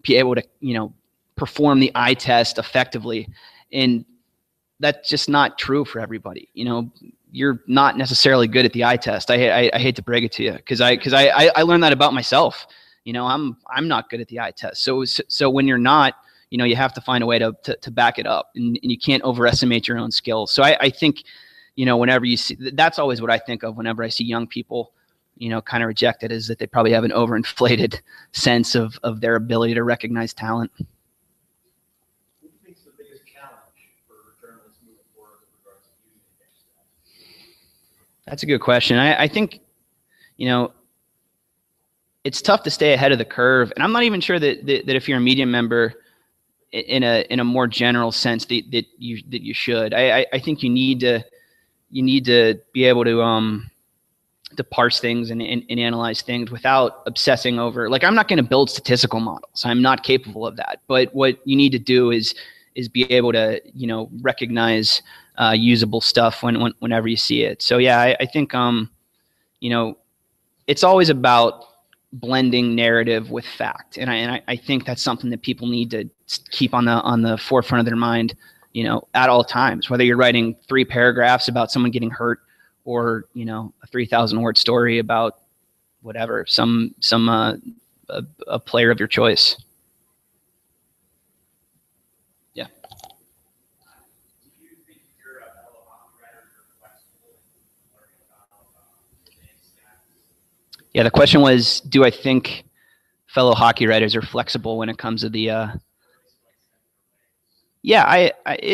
perform the eye test effectively. And that's just not true for everybody. You're not necessarily good at the eye test. I hate to break it to you because I learned that about myself. I'm not good at the eye test. So when you're not, you have to find a way to back it up, and you can't overestimate your own skills. So I think, whenever you see, that's always what I think of whenever I see young people, kind of reject it, is that they probably have an overinflated sense of their ability to recognize talent. What do you think is the biggest challenge for journalists moving forward with regards to using against That's a good question. I think, you know, it's tough to stay ahead of the curve, and I'm not even sure that if you're a media member, in a more general sense, that you should. I think you need to be able to parse things and analyze things without obsessing over. Like, I'm not going to build statistical models. I'm not capable of that. But what you need to do is be able to, you know, recognize usable stuff whenever you see it. So yeah, I think you know, it's always about blending narrative with fact, and I think that's something that people need to keep on the forefront of their mind, you know, at all times. Whether you're writing 3 paragraphs about someone getting hurt, or, you know, a 3,000 word story about whatever, a player of your choice. Yeah. Yeah, the question was, do I think fellow hockey writers are flexible when it comes to the yeah,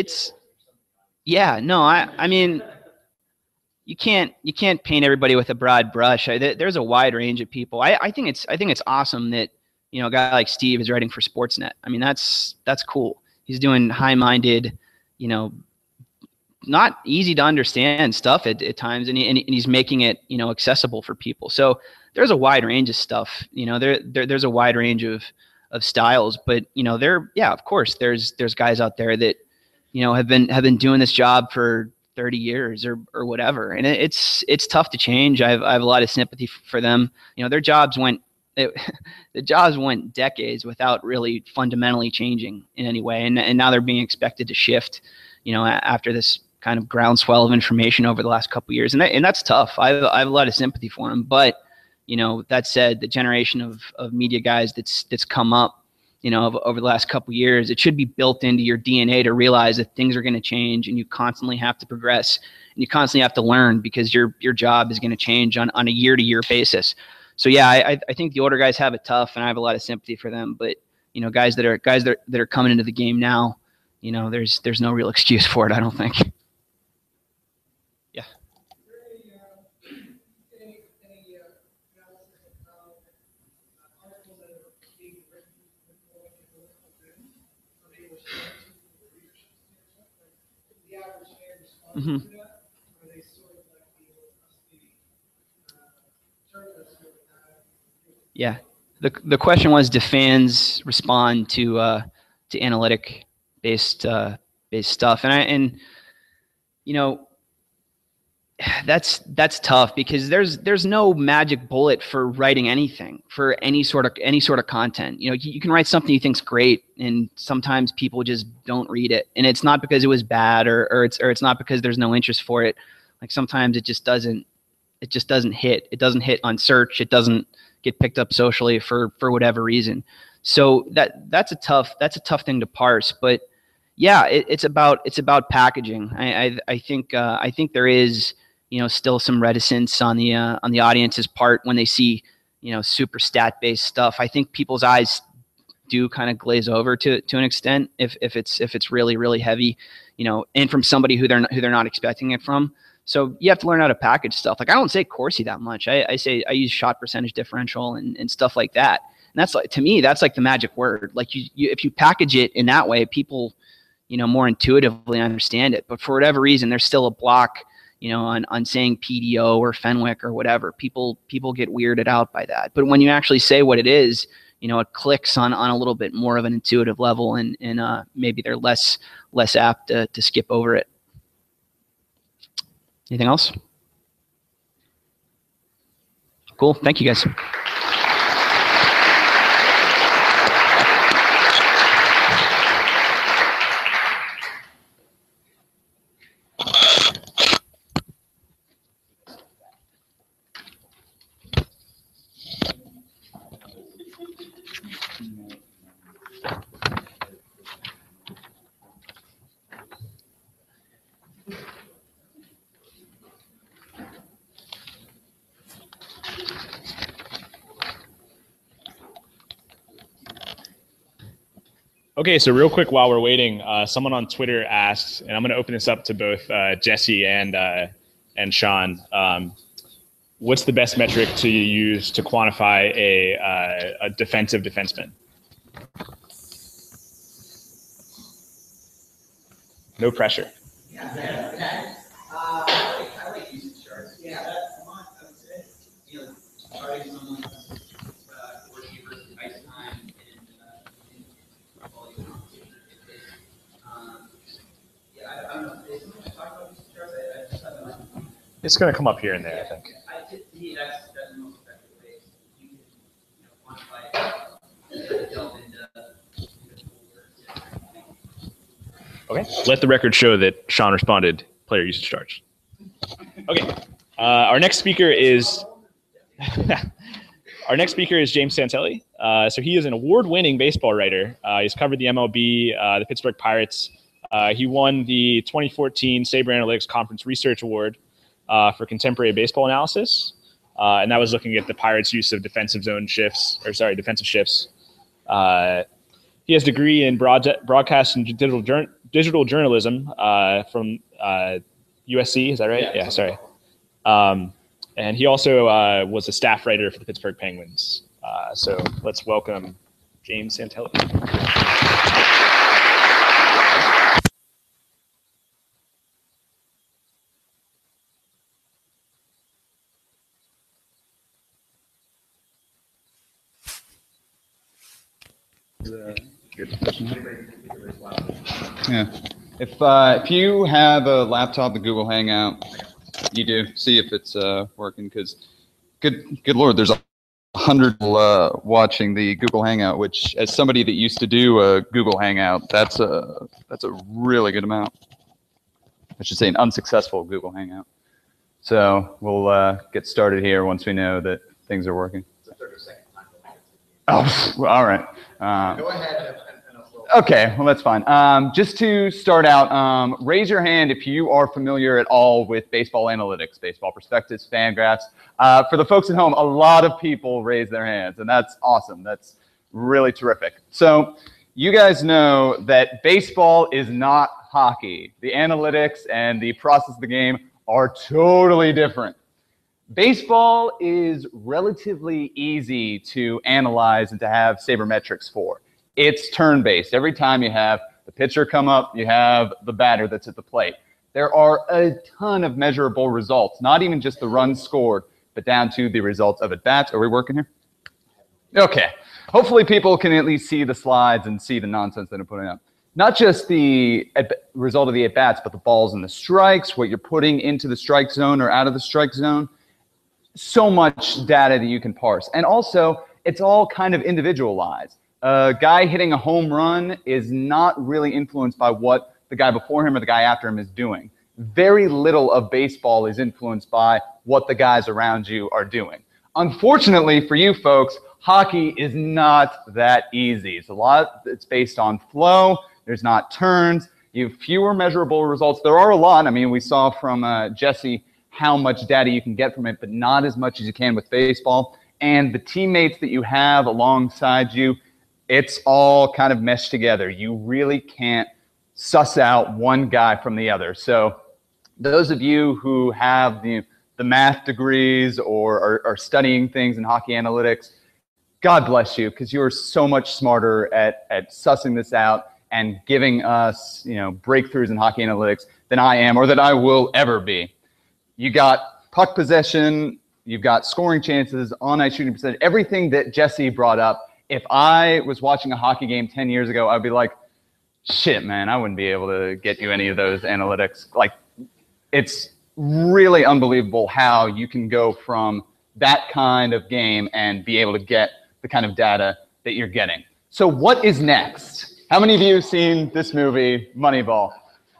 I mean, you can't paint everybody with a broad brush. There's a wide range of people. I think it's awesome that, you know, a guy like Steve is writing for Sportsnet. I mean, that's cool. He's doing high-minded, you know, not easy to understand stuff at times, and he's making it, you know, accessible for people. So there's a wide range of stuff. You know, there's a wide range of styles, but, you know, of course there's guys out there that, you know, have been doing this job for 30 years or whatever, and it's tough to change. I have a lot of sympathy for them. You know, their jobs went decades without really fundamentally changing in any way, and now they're being expected to shift, you know, after this kind of groundswell of information over the last couple of years, and that's tough. I have a lot of sympathy for them, but, you know, that said, the generation of media guys that's come up, you know, over the last couple of years, it should be built into your DNA to realize that things are going to change, and you constantly have to progress, and you constantly have to learn, because your job is going to change on a year-to-year basis. So yeah, I think the older guys have it tough, and I have a lot of sympathy for them. But, you know, guys that are coming into the game now, you know, there's no real excuse for it, I don't think. Yeah. Mm-hmm. Yeah. The question was, do fans respond to analytic based stuff? And you know, that's tough, because there's no magic bullet for writing anything, for any sort of content. You know, you can write something you think's great, and sometimes people just don't read it, and it's not because it was bad, or it's not because there's no interest for it. Like, sometimes it just doesn't hit. It doesn't hit on search. It doesn't get picked up socially for whatever reason. So that's a tough thing to parse. But yeah, it's about packaging. I think there is, you know, still some reticence on the audience's part when they see, you know, super stat-based stuff. I think people's eyes do kind of glaze over to an extent if it's really, really heavy, you know, and from somebody who they're not expecting it from. So you have to learn how to package stuff. Like, I don't say Corsi that much. I say I use shot percentage differential and stuff like that. And that's, like, to me, that's like the magic word. Like, you if you package it in that way, people, you know, more intuitively understand it. But for whatever reason, there's still a block, you know, on saying PDO or Fenwick or whatever. People get weirded out by that. But when you actually say what it is, you know, it clicks on a little bit more of an intuitive level, and maybe they're less apt to skip over it. Anything else? Cool. Thank you, guys. Okay, so real quick while we're waiting, someone on Twitter asked, and I'm going to open this up to both Jesse and and Sean, what's the best metric to use to quantify a defensive defenseman? No pressure. I like usage charts. Yeah, that's one, I would say. You know, charting someone's working versus ice time in volume. Yeah, I don't know. Is someone going to talk about usage charts? I just have them. It's going to come up here and there, I think. To me, that's the most effective way. You can quantify it, delve into Okay. Let the record show that Sean responded player usage charts. Okay. Our next speaker is James Santelli. So he is an award-winning baseball writer. He's covered the MLB, the Pittsburgh Pirates. He won the 2014 Saber Analytics Conference Research Award for contemporary baseball analysis. And that was looking at the Pirates' use of defensive shifts. He has a degree in broadcast and digital journalism from USC. Is that right? Yeah, sorry. And he also was a staff writer for the Pittsburgh Penguins. So let's welcome James Santelli. Yeah. If you have a laptop with Google Hangout, you do see if it's working, because good Lord, there's 100 watching the Google Hangout, which, as somebody that used to do a Google Hangout, that's a really good amount. I should say an unsuccessful Google Hangout. So we'll get started here once we know that things are working. Oh, well, all right. Go ahead. Okay, well, that's fine. Just to start out, raise your hand if you are familiar at all with baseball analytics, baseball prospectus, Fangraphs. For the folks at home, a lot of people raise their hands, and that's awesome. That's really terrific. So you guys know that baseball is not hockey. The analytics and the process of the game are totally different. Baseball is relatively easy to analyze and to have sabermetrics for. It's turn-based. Every time you have the pitcher come up, you have the batter that's at the plate. There are a ton of measurable results, not even just the runs scored, but down to the results of at-bats. Are we working here? Okay. Hopefully people can at least see the slides and see the nonsense that I'm putting up. Not just the result of the at-bats, but the balls and the strikes, what you're putting into the strike zone or out of the strike zone. So much data that you can parse. And also, it's all kind of individualized. A guy hitting a home run is not really influenced by what the guy before him or the guy after him is doing. Very little of baseball is influenced by what the guys around you are doing. Unfortunately for you folks, hockey is not that easy. It's based on flow. There's not turns. You have fewer measurable results. There are a lot. I mean, we saw from Jesse how much data you can get from it, but not as much as you can with baseball. And the teammates that you have alongside you, it's all kind of meshed together. You really can't suss out one guy from the other. So those of you who have the math degrees or are studying things in hockey analytics, God bless you, because you're so much smarter at sussing this out and giving us, breakthroughs in hockey analytics than I am or that I will ever be. You got puck possession, you've got scoring chances, on-ice shooting percentage, everything that Jesse brought up. If I was watching a hockey game 10 years ago, I'd be like, shit, man, I wouldn't be able to get you any of those analytics. Like, it's really unbelievable how you can go from that kind of game and be able to get the kind of data that you're getting. So what is next? How many of you have seen this movie, Moneyball?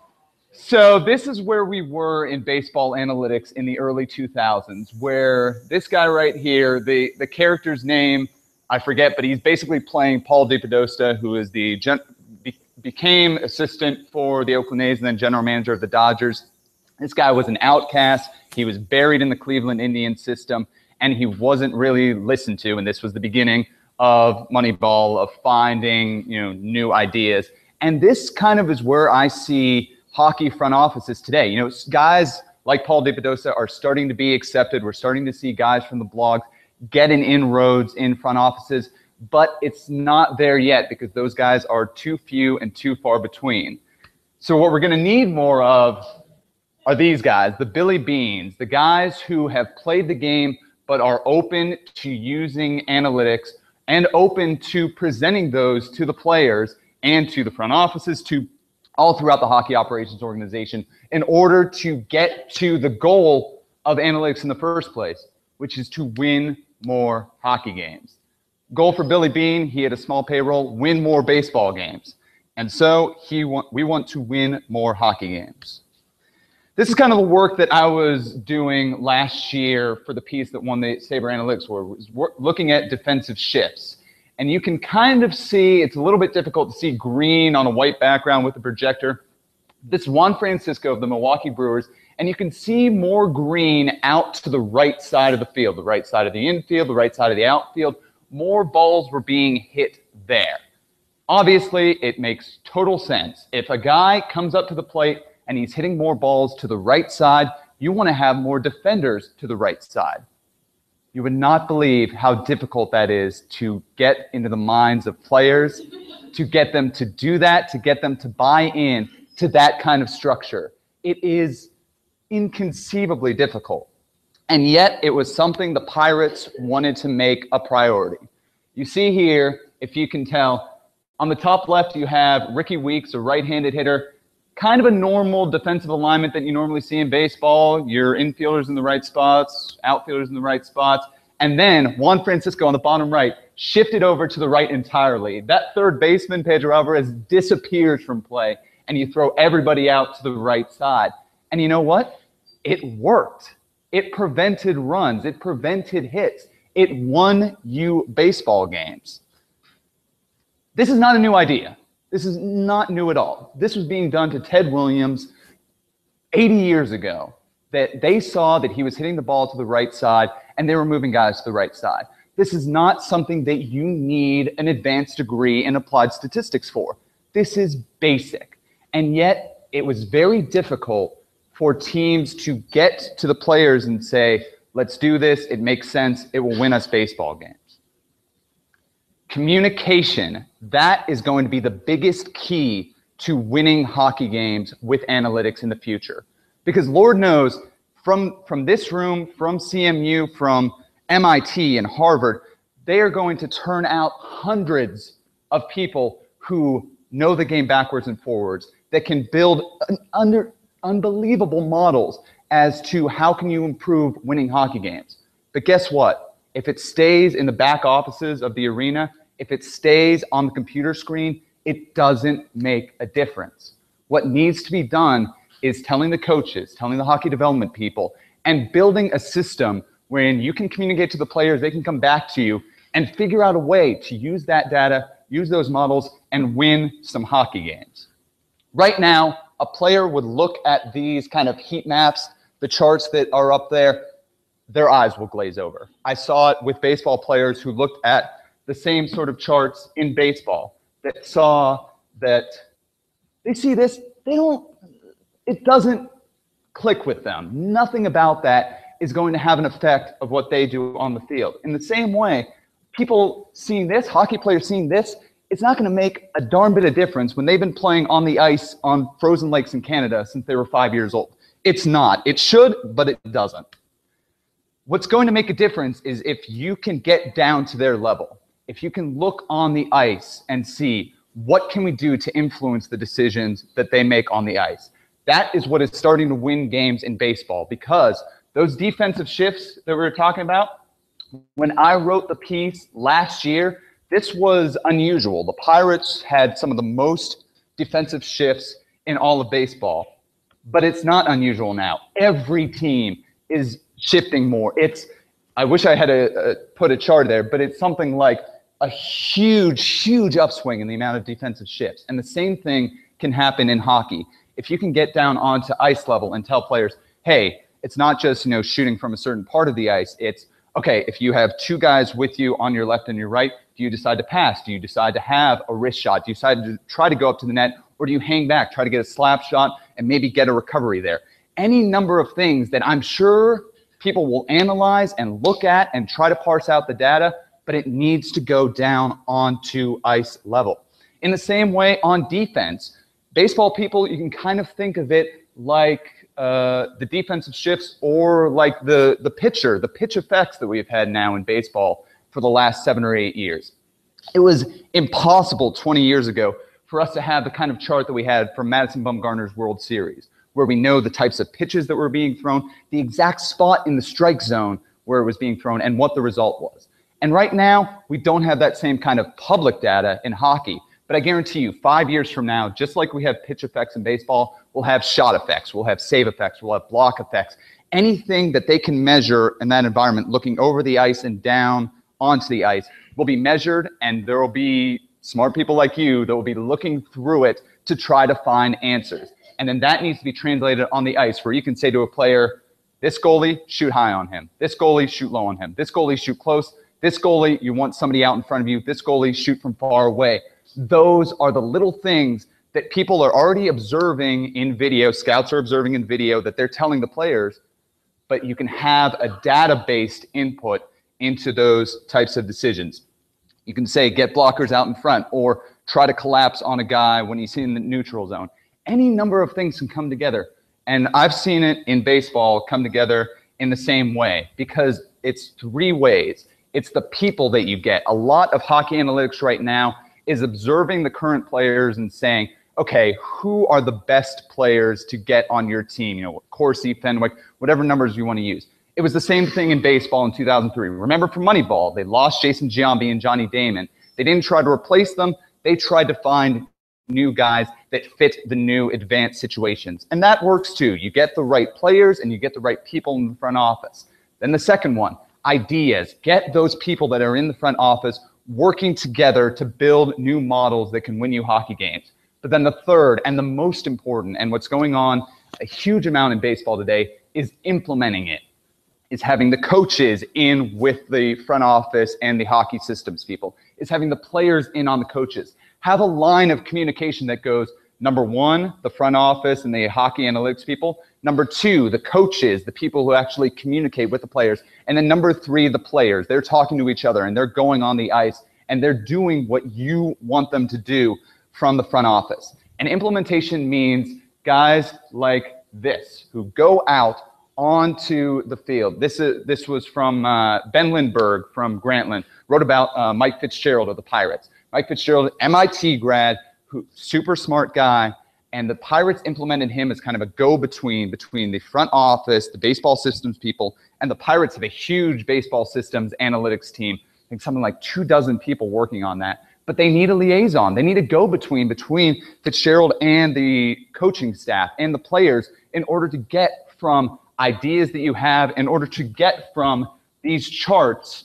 So this is where we were in baseball analytics in the early 2000s, where this guy right here, the character's name, I forget, but he's basically playing Paul DePodesta, who is became assistant for the Oakland A's and then general manager of the Dodgers. This guy was an outcast. He was buried in the Cleveland Indians system, and he wasn't really listened to. And this was the beginning of Moneyball, of finding new ideas. And this kind of is where I see hockey front offices today. Guys like Paul DePedosa are starting to be accepted. We're starting to see guys from the blogs getting inroads in front offices, but it's not there yet because those guys are too few and too far between. So what we're going to need more of are these guys, the Billy Beans, the guys who have played the game but are open to using analytics and open to presenting those to the players and to the front offices, to all throughout the hockey operations organization, in order to get to the goal of analytics in the first place, which is to win more hockey games. Goal for Billy Bean, he had a small payroll, win more baseball games. And so we want to win more hockey games. This is kind of the work that I was doing last year for the piece that won the Sabre Analytics Award, was looking at defensive shifts. And you can kind of see, it's a little bit difficult to see green on a white background with the projector. This is Juan Francisco of the Milwaukee Brewers, and you can see more green out to the right side of the field, the right side of the infield, the right side of the outfield. More balls were being hit there. Obviously, it makes total sense. If a guy comes up to the plate and he's hitting more balls to the right side, you want to have more defenders to the right side. You would not believe how difficult that is to get into the minds of players, to get them to do that, to get them to buy in to that kind of structure. It is inconceivably difficult. And yet it was something the Pirates wanted to make a priority. You see here, if you can tell, on the top left you have Ricky Weeks, a right-handed hitter, kind of a normal defensive alignment that you normally see in baseball. Your infielders in the right spots, outfielders in the right spots. And then Juan Francisco on the bottom right shifted over to the right entirely. That third baseman, Pedro Alvarez, disappears from play, and you throw everybody out to the right side. And you know what? It worked. It prevented runs. It prevented hits. It won you baseball games. This is not a new idea. This is not new at all. This was being done to Ted Williams 80 years ago, that they saw that he was hitting the ball to the right side and they were moving guys to the right side. This is not something that you need an advanced degree in applied statistics for. This is basic. And yet it was very difficult for teams to get to the players and say, let's do this, it makes sense, it will win us baseball games. Communication, that is going to be the biggest key to winning hockey games with analytics in the future. Because Lord knows, from this room, from CMU, from MIT and Harvard, they are going to turn out hundreds of people who know the game backwards and forwards, that can build unbelievable models as to how can you improve winning hockey games. But guess what? If it stays in the back offices of the arena, if it stays on the computer screen, it doesn't make a difference. What needs to be done is telling the coaches, telling the hockey development people, and building a system wherein you can communicate to the players, they can come back to you and figure out a way to use that data, use those models, and win some hockey games. Right now, a player would look at these kind of heat maps, the charts that are up there, their eyes will glaze over. I saw it with baseball players who looked at the same sort of charts in baseball, that saw that they see this, it doesn't click with them. Nothing about that is going to have an effect of what they do on the field. In the same way, people seeing this, hockey players seeing this, it's not going to make a darn bit of difference when they've been playing on the ice on frozen lakes in Canada since they were 5 years old. It's not. It should, but it doesn't. What's going to make a difference is if you can get down to their level. If you can look on the ice and see what can we do to influence the decisions that they make on the ice. That is what is starting to win games in baseball, because those defensive shifts that we were talking about, when I wrote the piece last year, this was unusual. The Pirates had some of the most defensive shifts in all of baseball, but it's not unusual now. Every team is shifting more. I wish I had put a chart there, but it's something like a huge upswing in the amount of defensive shifts. And the same thing can happen in hockey. If you can get down onto ice level and tell players, hey, it's not just shooting from a certain part of the ice. It's, okay, if you have two guys with you on your left and your right, do you decide to pass? Do you decide to have a wrist shot? Do you decide to try to go up to the net? Or do you hang back, try to get a slap shot and maybe get a recovery there? any number of things that I'm sure people will analyze and look at and try to parse out the data, but it needs to go down onto ice level. In the same way on defense, baseball people, you can kind of think of it like the defensive shifts or like the pitch effects that we've had now in baseball for the last 7 or 8 years. It was impossible 20 years ago for us to have the kind of chart that we had from Madison Bumgarner's World Series, where we know the types of pitches that were being thrown, the exact spot in the strike zone where it was being thrown, and what the result was. And right now, we don't have that same kind of public data in hockey. But I guarantee you, 5 years from now, just like we have pitch effects in baseball, we'll have shot effects, we'll have save effects, we'll have block effects. Anything that they can measure in that environment, looking over the ice and down onto the ice, will be measured, and there will be smart people like you that will be looking through it to try to find answers. And then that needs to be translated on the ice, where you can say to a player, this goalie, shoot high on him. This goalie, shoot low on him. This goalie, shoot close. This goalie, you want somebody out in front of you. This goalie, shoot from far away. Those are the little things that people are already observing in video, scouts are observing in video, that they're telling the players, but you can have a data-based input into those types of decisions. You can say, get blockers out in front, or try to collapse on a guy when he's in the neutral zone. Any number of things can come together. And I've seen it in baseball come together in the same way, because it's 3 ways. It's the people that you get. A lot of hockey analytics right now is observing the current players and saying, okay, who are the best players to get on your team? You know, Corsi, Fenwick, whatever numbers you want to use. It was the same thing in baseball in 2003. Remember from Moneyball, they lost Jason Giambi and Johnny Damon. They didn't try to replace them. They tried to find new guys that fit the new advanced situations. And that works too. You get the right players and you get the right people in the front office. Then the second one, ideas. Get those people that are in the front office working together to build new models that can win you hockey games. But then the third and the most important, and what's going on a huge amount in baseball today, is implementing it. Is having the coaches in with the front office and the hockey systems people. Is having the players in on the coaches. Have a line of communication that goes, number 1, the front office and the hockey analytics people. Number 2, the coaches, the people who actually communicate with the players. And then number 3, the players. They're talking to each other and they're going on the ice and they're doing what you want them to do from the front office. And implementation means guys like this who go out onto the field. This was from Ben Lindbergh from Grantland, wrote about Mike Fitzgerald of the Pirates. Mike Fitzgerald, MIT grad, super smart guy, and the Pirates implemented him as kind of a go-between between the front office, the baseball systems people, and the Pirates have a huge baseball systems analytics team. I think something like 24 people working on that. But they need a liaison. They need a go-between between Fitzgerald and the coaching staff and the players in order to get from ideas that you have, in order to get from these charts,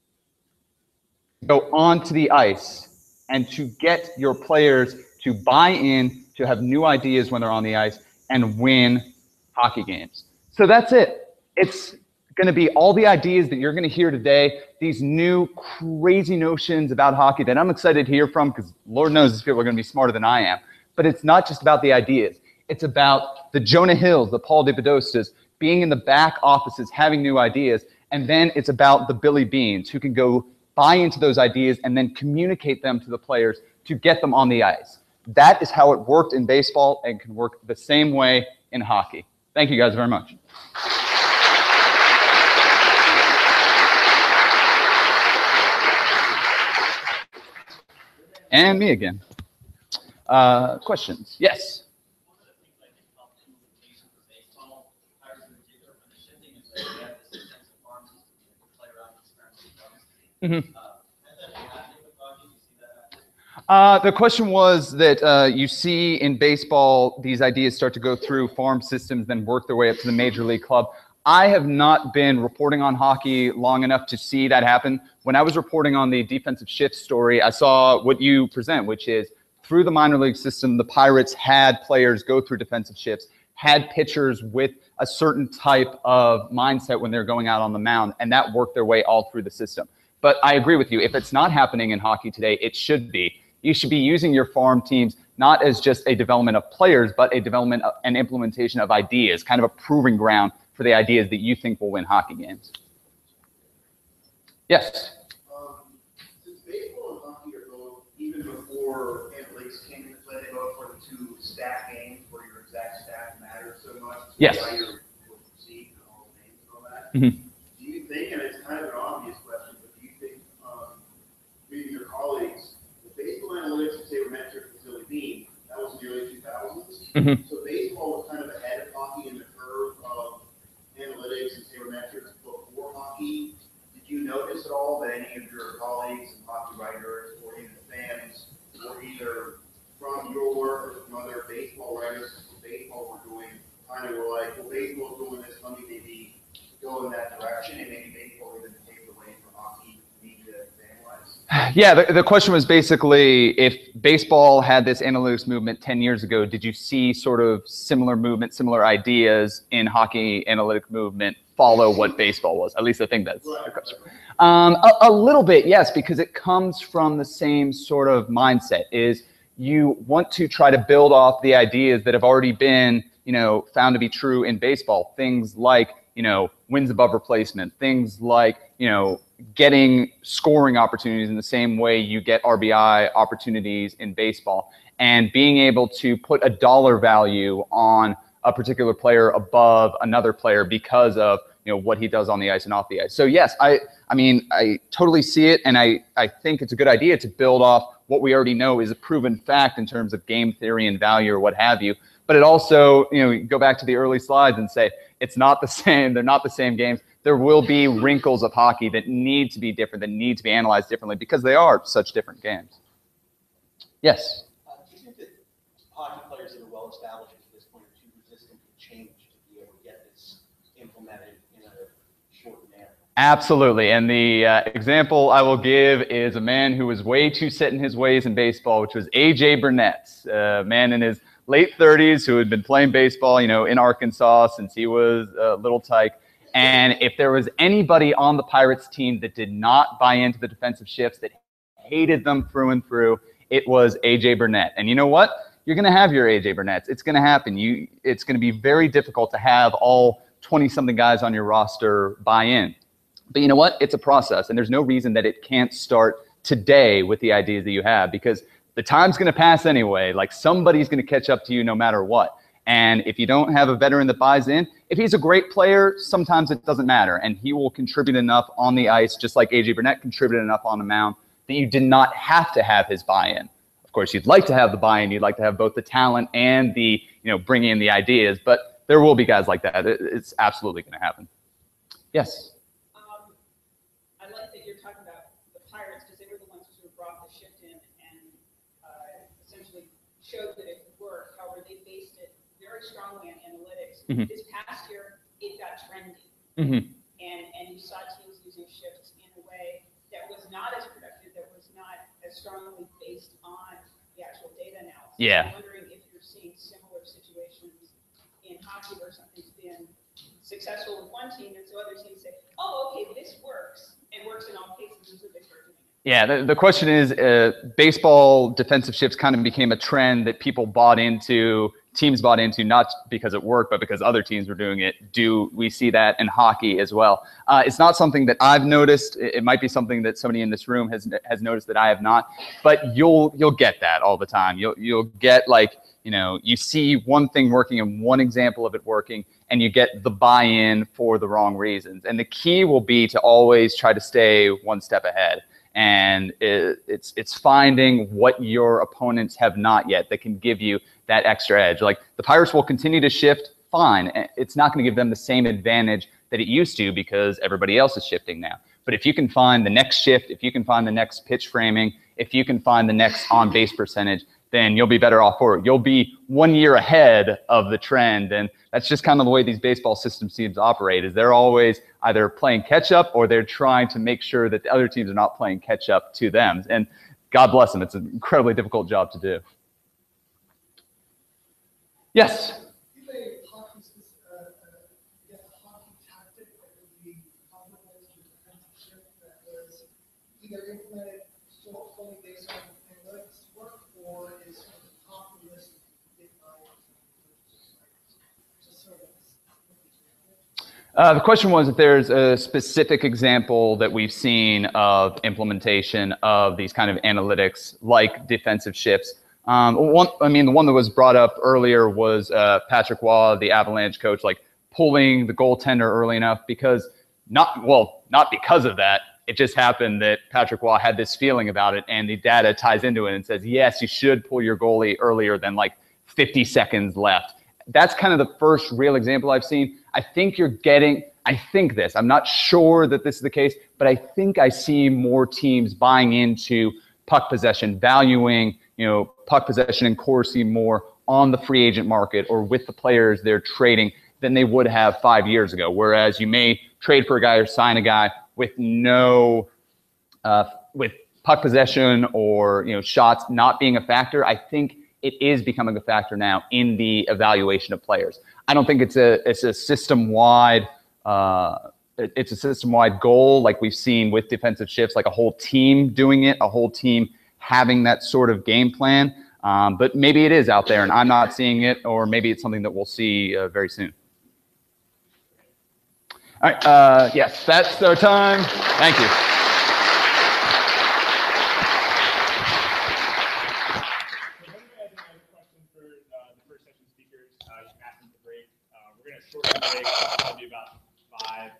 go onto the ice, and to get your players to buy in, to have new ideas when they're on the ice, and win hockey games. So that's it. It's going to be all the ideas that you're going to hear today, these new crazy notions about hockey that I'm excited to hear from, because Lord knows these people are going to be smarter than I am. But it's not just about the ideas. It's about the Jonah Hills, the Paul DePodostas, being in the back offices, having new ideas. And then it's about the Billy Beans who can go buy into those ideas and then communicate them to the players to get them on the ice. That is how it worked in baseball and can work the same way in hockey. Thank you guys very much. And me again. Questions? Yes. Mm-hmm. The question was that you see in baseball these ideas start to go through farm systems, then work their way up to the major league club. I have not been reporting on hockey long enough to see that happen. When I was reporting on the defensive shift story, I saw what you present, which is through the minor league system, the Pirates had players go through defensive shifts, had pitchers with a certain type of mindset when they're going out on the mound, and that worked their way all through the system. But I agree with you. If it's not happening in hockey today, it should be. You should be using your farm teams not as just a development of players, but a development and implementation of ideas, kind of a proving ground for the ideas that you think will win hockey games. Yes? Since baseball and hockey are both, even before analytics came into play, they both were the two stat games where your exact stat matters so much. Yes. By your perceived and all the names and all that. Mm-hmm. Do you think, and it's kind of an obvious question, but do you think, maybe your colleagues, the baseball analytics and sabermetrics was really being, that was in the early 2000s. Mm-hmm. So baseball was kind of ahead of hockey in the curve of analytics and sabermetrics before hockey. Did you notice at all that any of your colleagues and hockey writers or even fans were either from your work or from other baseball writers who baseball were doing, kind of were like, well, baseball's doing this, let me maybe go in that direction, and maybe baseball even paved the way for hockey to analyze? Yeah, the question was basically, if baseball had this analytics movement 10 years ago, did you see sort of similar movement, similar ideas in hockey analytic movement follow what baseball was? At least I think that's the question. A little bit, yes, because it comes from the same sort of mindset, is you want to try to build off the ideas that have already been, found to be true in baseball. Things like, wins above replacement, things like, getting scoring opportunities in the same way you get RBI opportunities in baseball, and being able to put a dollar value on a particular player above another player because of what he does on the ice and off the ice. So yes, I mean, I totally see it, and I think it's a good idea to build off what we already know is a proven fact in terms of game theory and value or what have you. But it also, go back to the early slides and say, it's not the same. They're not the same games. There will be wrinkles of hockey that need to be different, that need to be analyzed differently because they are such different games. Yes? Do you think that hockey players that are well established at this point are too resistant to change to be able to get this implemented in a short manner? Absolutely. And the example I will give is a man who was way too set in his ways in baseball, which was A.J. Burnett, a man in his late 30s who had been playing baseball, in Arkansas since he was a little tyke. And if there was anybody on the Pirates team that did not buy into the defensive shifts, that hated them through and through, it was A.J. Burnett. And you know what? You're going to have your A.J. Burnetts. It's going to happen. It's going to be very difficult to have all 20-something guys on your roster buy in. But you know what? It's a process, and there's no reason that it can't start today with the ideas that you have, because the time's going to pass anyway. Like, somebody's going to catch up to you no matter what. And if you don't have a veteran that buys in, if he's a great player, sometimes it doesn't matter, and he will contribute enough on the ice, just like A.J. Burnett contributed enough on the mound, that you did not have to have his buy-in. Of course, you'd like to have the buy-in. You'd like to have both the talent and the, bringing in the ideas, but there will be guys like that. It's absolutely going to happen. Yes? I like that you're talking about the Pirates, because they were the ones who sort of brought the shift in and essentially showed that it could work. However, they based it very strongly on analytics. Mm-hmm. This past year, it got trendy. Mm-hmm. And you saw teams using shifts in a way that was not as productive, that was not as strongly based on the actual data analysis. Yeah. I'm wondering if you're seeing similar situations in hockey where something's been successful with one team, and so other teams say, oh, okay, this works. It works in all cases, and so they start doing it. Yeah, the question is, baseball defensive shifts kind of became a trend that people bought into, teams bought into, not because it worked, but because other teams were doing it. Do we see that in hockey as well? It's not something that I've noticed. It might be something that somebody in this room has noticed that I have not, but you'll get that all the time. You'll get, like, you see one thing working and one example of it working, and you get the buy-in for the wrong reasons. And the key will be to always try to stay one step ahead. And it's finding what your opponents have not yet that can give you that extra edge. Like, the Pirates will continue to shift, fine. It's not going to give them the same advantage that it used to because everybody else is shifting now. But if you can find the next shift, if you can find the next pitch framing, if you can find the next on-base percentage, then you'll be better off for it. You'll be 1 year ahead of the trend. And that's just kind of the way these baseball system teams operate, is they're always either playing catch up or they're trying to make sure that the other teams are not playing catch up to them. And God bless them. It's an incredibly difficult job to do. Yes? You made hockey tactic that would be comparable to the defensive shift that was either implemented fully based on analytics work, or is sort of sort of. The question was if there's a specific example that we've seen of implementation of these kind of analytics like defensive shifts. The one that was brought up earlier was Patrick Waugh, the Avalanche coach, like pulling the goaltender early enough because not because of that. It just happened that Patrick Waugh had this feeling about it, and the data ties into it and says, yes, you should pull your goalie earlier than like 50 seconds left. That's kind of the first real example I've seen. I think I'm not sure that this is the case, but I think I see more teams buying into puck possession, valuing, puck possession and Corsi more on the free agent market or with the players they're trading than they would have 5 years ago. Whereas you may trade for a guy or sign a guy with with puck possession or shots not being a factor. I think it is becoming a factor now in the evaluation of players. I don't think it's a system-wide goal like we've seen with defensive shifts, like a whole team doing it, a whole team having that sort of game plan. But maybe it is out there and I'm not seeing it, or maybe it's something that we'll see very soon. All right, yes, that's our time. Thank you. Shorten the break. We're going to shorten the break. It'll be about 5